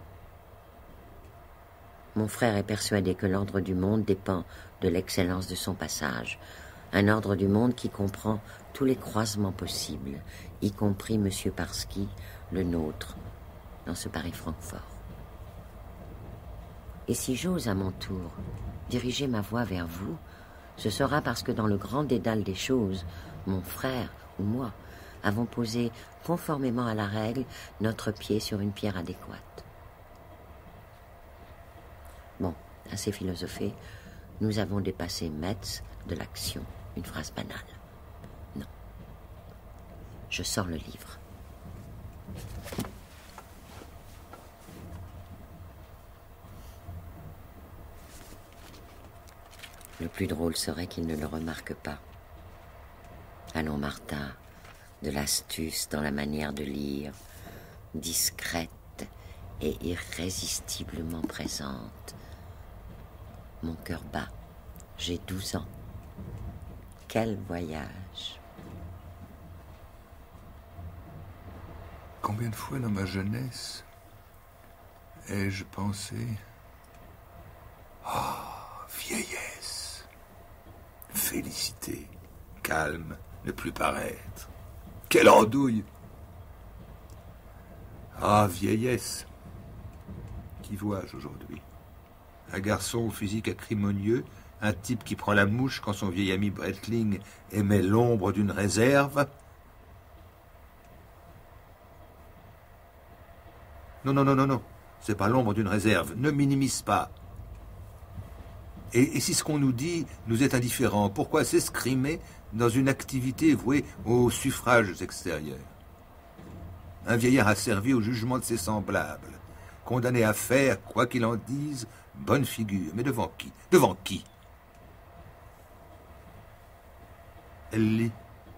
Mon frère est persuadé que l'ordre du monde dépend de l'excellence de son passage, un ordre du monde qui comprend tous les croisements possibles, y compris M. Parsky, le nôtre, dans ce Paris-Francfort. Et si j'ose à mon tour diriger ma voix vers vous, ce sera parce que dans le grand dédale des choses, mon frère ou moi avons posé, conformément à la règle, notre pied sur une pierre adéquate. Bon, assez philosophé, nous avons dépassé Metz de l'action, une phrase banale. Non. Je sors le livre. Le plus drôle serait qu'il ne le remarque pas. Allons, Martha, de l'astuce dans la manière de lire, discrète et irrésistiblement présente. Mon cœur bat. J'ai 12 ans. Quel voyage! Combien de fois dans ma jeunesse ai-je pensé « Ah, vieillesse, félicité, calme, ne plus paraître. Quelle andouille! Ah, vieillesse, qui vois-je aujourd'hui? Un garçon au physique acrimonieux, un type qui prend la mouche quand son vieil ami Breitling émet l'ombre d'une réserve. Non, c'est pas l'ombre d'une réserve, ne minimise pas. Et si ce qu'on nous dit nous est indifférent, pourquoi s'escrimer dans une activité vouée aux suffrages extérieurs? Un vieillard asservi au jugement de ses semblables, condamné à faire, quoi qu'il en dise, bonne figure. Mais devant qui? Devant qui? Elle lit.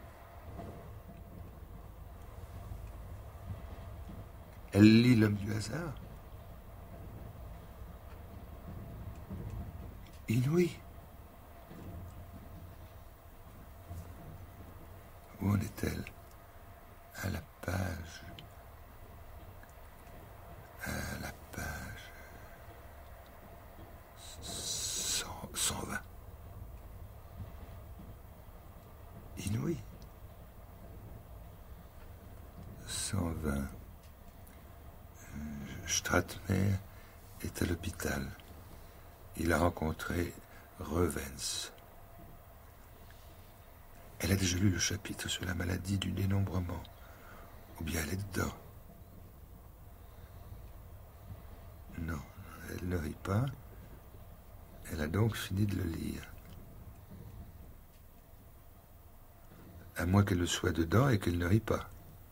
Elle lit L'homme du hasard. Inouï. Où en est-elle? À la page. À la page 120. Inouï. 120. Stratmer est à l'hôpital. Il a rencontré Revens. Elle a déjà lu le chapitre sur la maladie du dénombrement. Ou bien elle est dedans. Non, elle ne rit pas. Elle a donc fini de le lire. À moins qu'elle le soit dedans et qu'elle ne rit pas.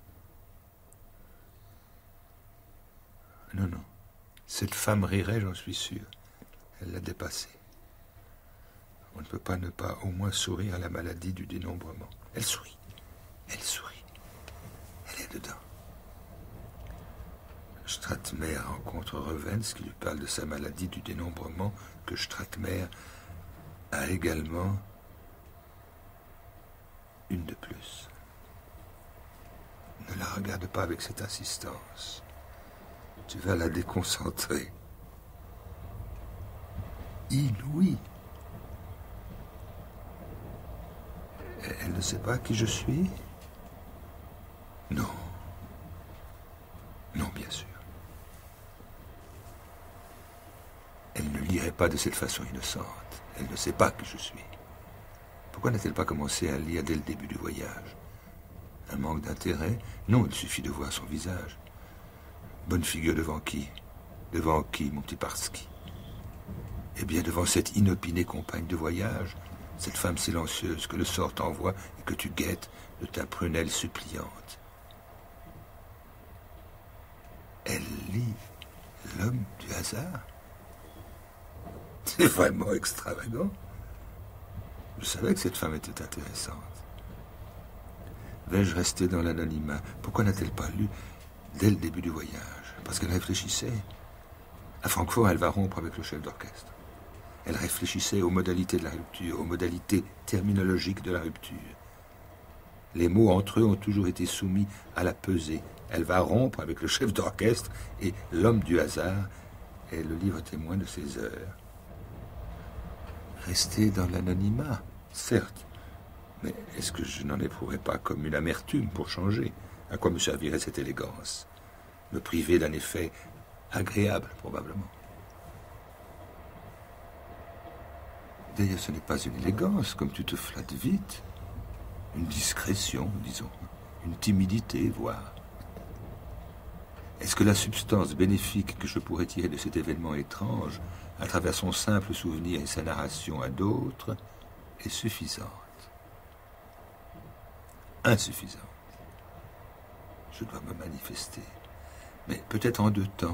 Non. Cette femme rirait, j'en suis sûr. Elle l'a dépassé. On ne peut pas ne pas au moins sourire à la maladie du dénombrement. Elle sourit. Elle sourit. Elle est dedans. Stratmer rencontre Revens qui lui parle de sa maladie du dénombrement que Stratmer a également une de plus. Ne la regarde pas avec cette insistance. Tu vas la déconcentrer. Inouï. Elle ne sait pas qui je suis? Non. Non, bien sûr. Elle ne lirait pas de cette façon innocente. Elle ne sait pas qui je suis. Pourquoi n'a-t-elle pas commencé à lire dès le début du voyage? Un manque d'intérêt? Non, il suffit de voir son visage. Bonne figure devant qui? Devant qui, mon petit Parsky? Eh bien, devant cette inopinée compagne de voyage, cette femme silencieuse que le sort t'envoie et que tu guettes de ta prunelle suppliante. Elle lit L'homme du hasard? C'est vraiment extravagant. Je savais que cette femme était intéressante. Vais-je rester dans l'anonymat? Pourquoi n'a-t-elle pas lu dès le début du voyage? Parce qu'elle réfléchissait. À Francfort, elle va rompre avec le chef d'orchestre. Elle réfléchissait aux modalités de la rupture, aux modalités terminologiques de la rupture. Les mots entre eux ont toujours été soumis à la pesée. Elle va rompre avec le chef d'orchestre et l'homme du hasard est le livre témoin de ses heures. Rester dans l'anonymat, certes, mais est-ce que je n'en éprouverais pas comme une amertume pour changer? À quoi me servirait cette élégance? Me priver d'un effet agréable, probablement. D'ailleurs, ce n'est pas une élégance, comme tu te flattes vite. Une discrétion, disons, une timidité, voire. Est-ce que la substance bénéfique que je pourrais tirer de cet événement étrange, à travers son simple souvenir et sa narration à d'autres, est suffisante? Insuffisante. Je dois me manifester, mais peut-être en deux temps.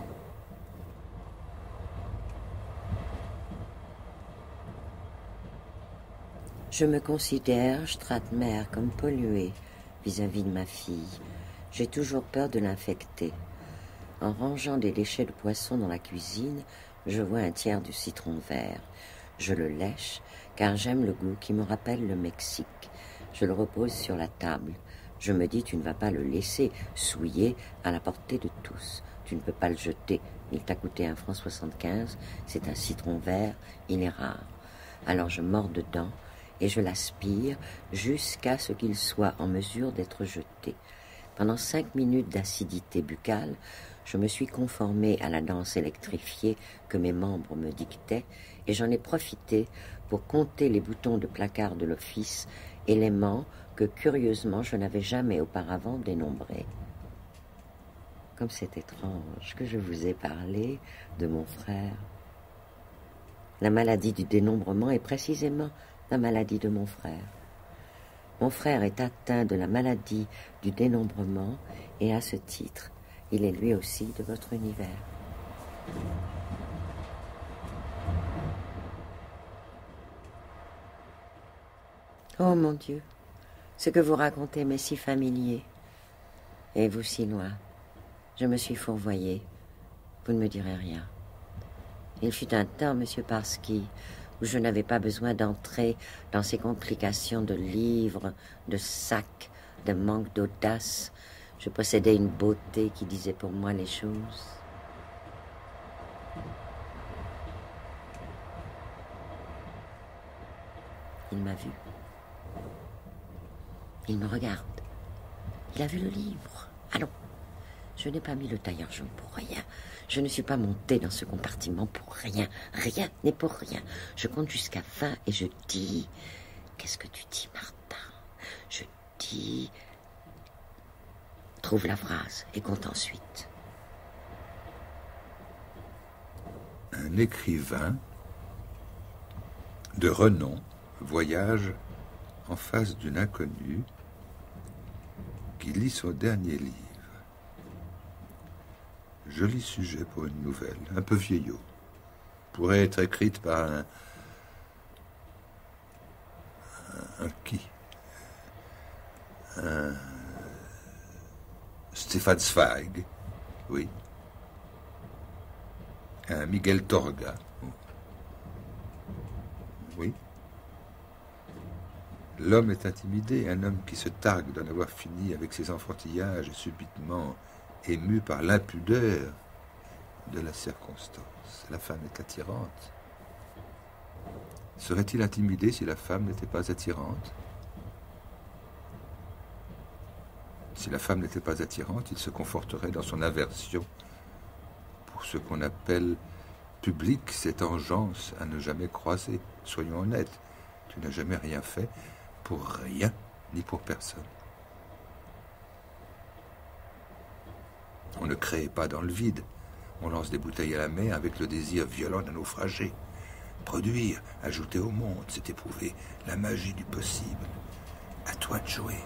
Je me considère, Stratmer, comme polluée vis-à-vis de ma fille. J'ai toujours peur de l'infecter. En rangeant des déchets de poisson dans la cuisine, je vois un tiers du citron vert. Je le lèche, car j'aime le goût qui me rappelle le Mexique. Je le repose sur la table. Je me dis, tu ne vas pas le laisser souiller à la portée de tous. Tu ne peux pas le jeter. Il t'a coûté 1,75 francs. C'est un citron vert, il est rare. Alors je mords dedans et je l'aspire jusqu'à ce qu'il soit en mesure d'être jeté. Pendant 5 minutes d'acidité buccale, je me suis conformé à la danse électrifiée que mes membres me dictaient et j'en ai profité pour compter les boutons de placard de l'office, éléments que curieusement je n'avais jamais auparavant dénombrés. Comme c'est étrange que je vous ai parlé de mon frère. La maladie du dénombrement est précisément la maladie de mon frère. Mon frère est atteint de la maladie du dénombrement et à ce titre, il est lui aussi de votre univers. Oh mon Dieu, ce que vous racontez m'est si familier et vous si loin. Je me suis fourvoyée. Vous ne me direz rien. Il fut un temps, monsieur Parsky, où je n'avais pas besoin d'entrer dans ces complications de livres, de sacs, de manque d'audace. Je possédais une beauté qui disait pour moi les choses. Il m'a vu. Il me regarde. Il a vu le livre. Allons. Je n'ai pas mis le tailleur jaune pour rien. Je ne suis pas montée dans ce compartiment pour rien. Rien n'est pour rien. Je compte jusqu'à 20 et je dis... Qu'est-ce que tu dis, Martin? Je dis... Trouve la phrase et compte ensuite. Un écrivain de renom voyage en face d'une inconnue qui lit son dernier livre. Joli sujet pour une nouvelle, un peu vieillot. Pourrait être écrite par un qui? Un Stefan Zweig, oui. Un Miguel Torga, oui. L'homme est intimidé, un homme qui se targue d'en avoir fini avec ses enfantillages et subitement ému par l'impudeur de la circonstance. La femme est attirante. Serait-il intimidé si la femme n'était pas attirante? Si la femme n'était pas attirante, il se conforterait dans son aversion pour ce qu'on appelle public, cette engeance à ne jamais croiser. Soyons honnêtes, tu n'as jamais rien fait pour rien ni pour personne. On ne crée pas dans le vide. On lance des bouteilles à la mer avec le désir violent d'un naufragé. Produire, ajouter au monde, c'est éprouver la magie du possible. À toi de jouer.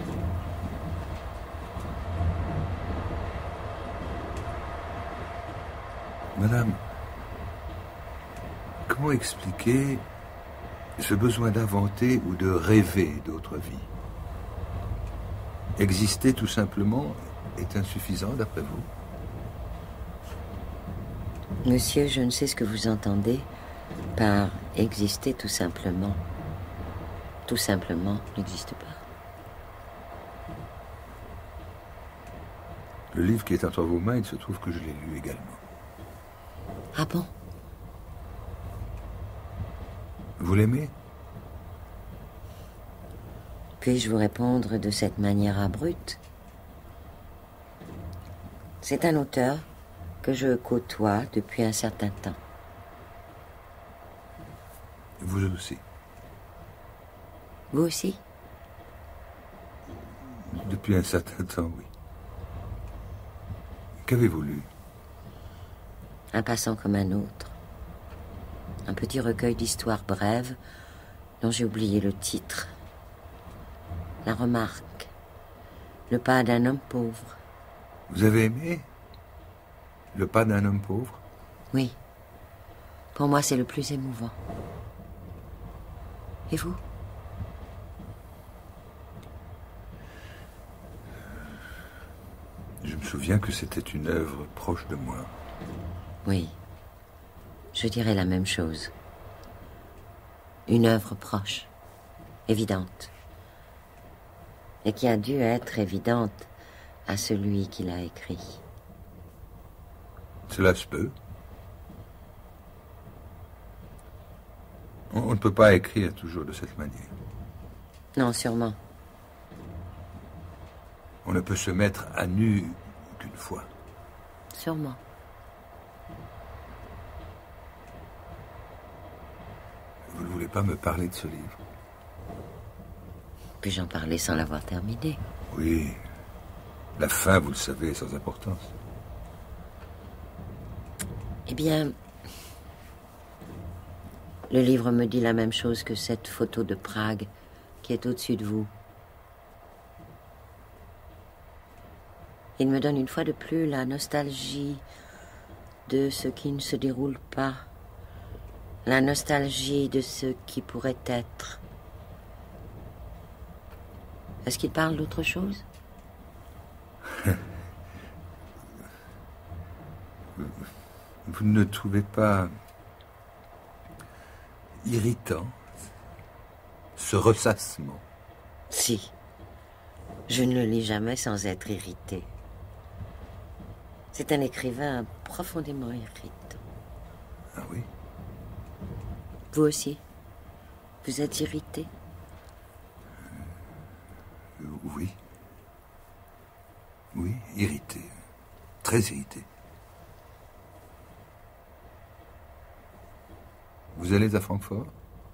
Madame, comment expliquer ce besoin d'inventer ou de rêver d'autres vies? Exister tout simplement est insuffisant d'après vous? Monsieur, je ne sais ce que vous entendez par exister tout simplement n'existe pas. Le livre qui est entre vos mains, il se trouve que je l'ai lu également. Ah bon? Vous l'aimez? Puis-je vous répondre de cette manière abrupte? C'est un auteur que je côtoie depuis un certain temps. Vous aussi? Vous aussi? Depuis un certain temps, oui. Qu'avez-vous lu? Un passant comme un autre. Un petit recueil d'histoires brèves dont j'ai oublié le titre. La remarque. Le pas d'un homme pauvre. Vous avez aimé Le pas d'un homme pauvre? Oui. Pour moi, c'est le plus émouvant. Et vous? Je me souviens que c'était une œuvre proche de moi. Oui. Je dirais la même chose. Une œuvre proche, évidente. Et qui a dû être évidente à celui qui l'a écrit. Cela se peut. On ne peut pas écrire toujours de cette manière. Non, sûrement. On ne peut se mettre à nu qu'une fois. Sûrement. Vous ne voulez pas me parler de ce livre? Puis-je en parler sans l'avoir terminé? Oui. La fin, vous le savez, est sans importance. Eh bien, le livre me dit la même chose que cette photo de Prague qui est au-dessus de vous. Il me donne une fois de plus la nostalgie de ce qui ne se déroule pas, la nostalgie de ce qui pourrait être. Est-ce qu'il parle d'autre chose? Vous ne trouvez pas irritant ce ressassement? Si. Je ne le lis jamais sans être irrité. C'est un écrivain profondément irritant. Ah oui? Vous aussi? Vous êtes irrité? Oui. Oui, irrité. Très irrité. Vous allez à Francfort?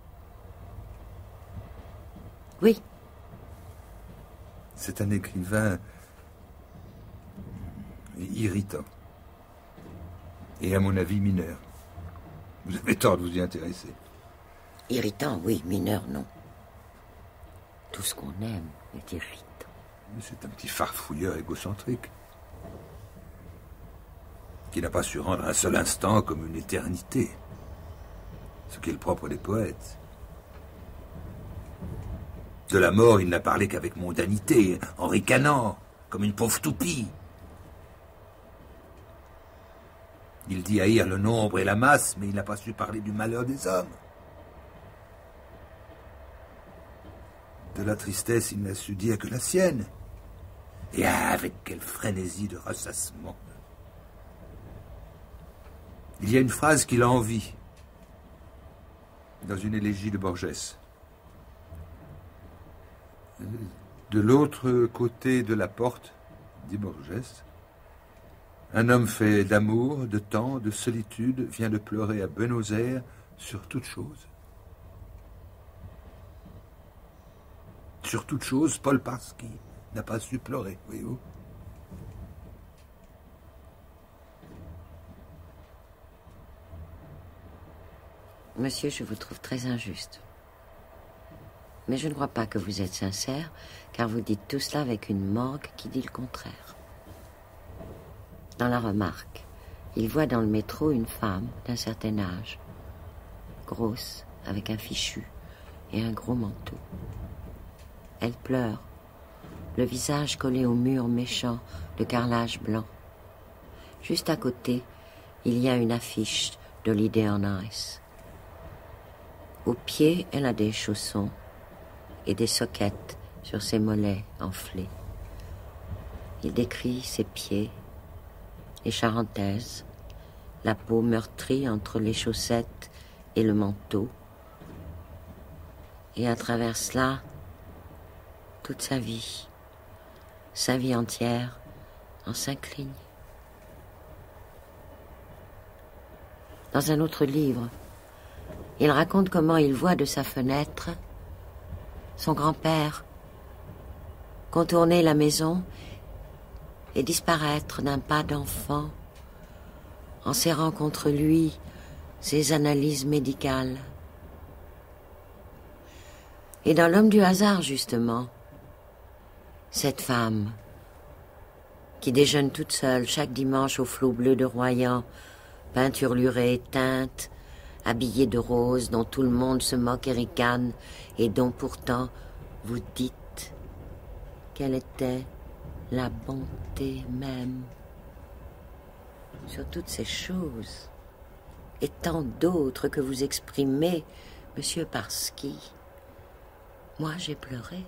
Oui. C'est un écrivain irritant. Et à mon avis mineur. Vous avez tort de vous y intéresser. Irritant, oui. Mineur, non. Tout ce qu'on aime est irritant. Mais c'est un petit farfouilleur égocentrique. Qui n'a pas su rendre un seul instant comme une éternité. Ce qui est le propre des poètes. De la mort, il n'a parlé qu'avec mondanité, en ricanant, comme une pauvre toupie. Il dit haïr le nombre et la masse, mais il n'a pas su parler du malheur des hommes. De la tristesse, il n'a su dire que la sienne. Et avec quelle frénésie de ressassement. Il y a une phrase qu'il a envie dans une élégie de Borges. De l'autre côté de la porte, dit Borges, un homme fait d'amour, de temps, de solitude, vient de pleurer à Buenos Aires sur toute chose. Sur toute chose, Paul Parsky n'a pas su pleurer, voyez-vous. Monsieur, je vous trouve très injuste. Mais je ne crois pas que vous êtes sincère, car vous dites tout cela avec une morgue qui dit le contraire. Dans la remarque, il voit dans le métro une femme d'un certain âge, grosse, avec un fichu et un gros manteau. Elle pleure, le visage collé au mur méchant de carrelage blanc. Juste à côté, il y a une affiche d'Holiday on Ice. Aux pieds, elle a des chaussons et des soquettes sur ses mollets enflés. Il décrit ses pieds, les charentaises, la peau meurtrie entre les chaussettes et le manteau. Et à travers cela, toute sa vie entière, en 5 lignes. Dans un autre livre, il raconte comment il voit de sa fenêtre son grand-père contourner la maison et disparaître d'un pas d'enfant en serrant contre lui ses analyses médicales. Et dans L'homme du hasard, justement, cette femme qui déjeune toute seule chaque dimanche au flot bleu de Royan, peinturlurée, teinte, habillée de rose, dont tout le monde se moque et ricane, et dont pourtant vous dites qu'elle était la bonté même. Sur toutes ces choses, et tant d'autres que vous exprimez, monsieur Parski, moi j'ai pleuré.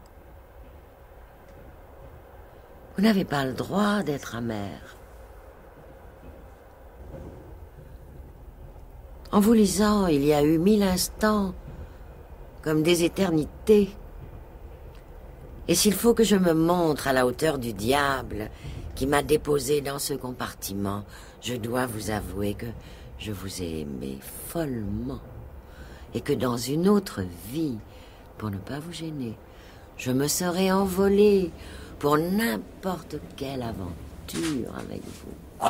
Vous n'avez pas le droit d'être amer. En vous lisant, il y a eu 1000 instants, comme des éternités. Et s'il faut que je me montre à la hauteur du diable qui m'a déposé dans ce compartiment, je dois vous avouer que je vous ai aimé follement. Et que dans une autre vie, pour ne pas vous gêner, je me serais envolée pour n'importe quelle aventure avec vous.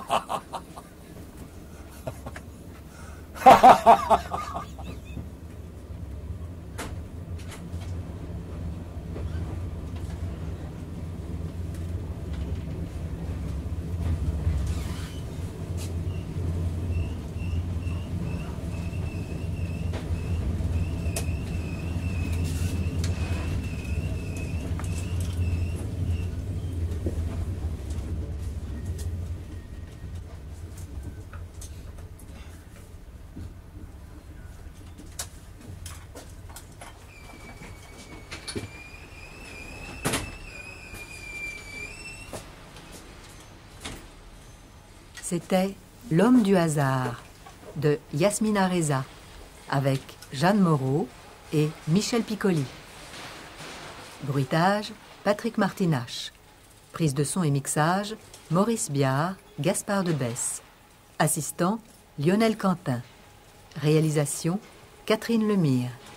C'était L'homme du hasard de Yasmina Reza avec Jeanne Moreau et Michel Piccoli. Bruitage, Patrick Martinache. Prise de son et mixage, Maurice Biard, Gaspard Debesse. Assistant, Lionel Quentin. Réalisation, Catherine Lemire.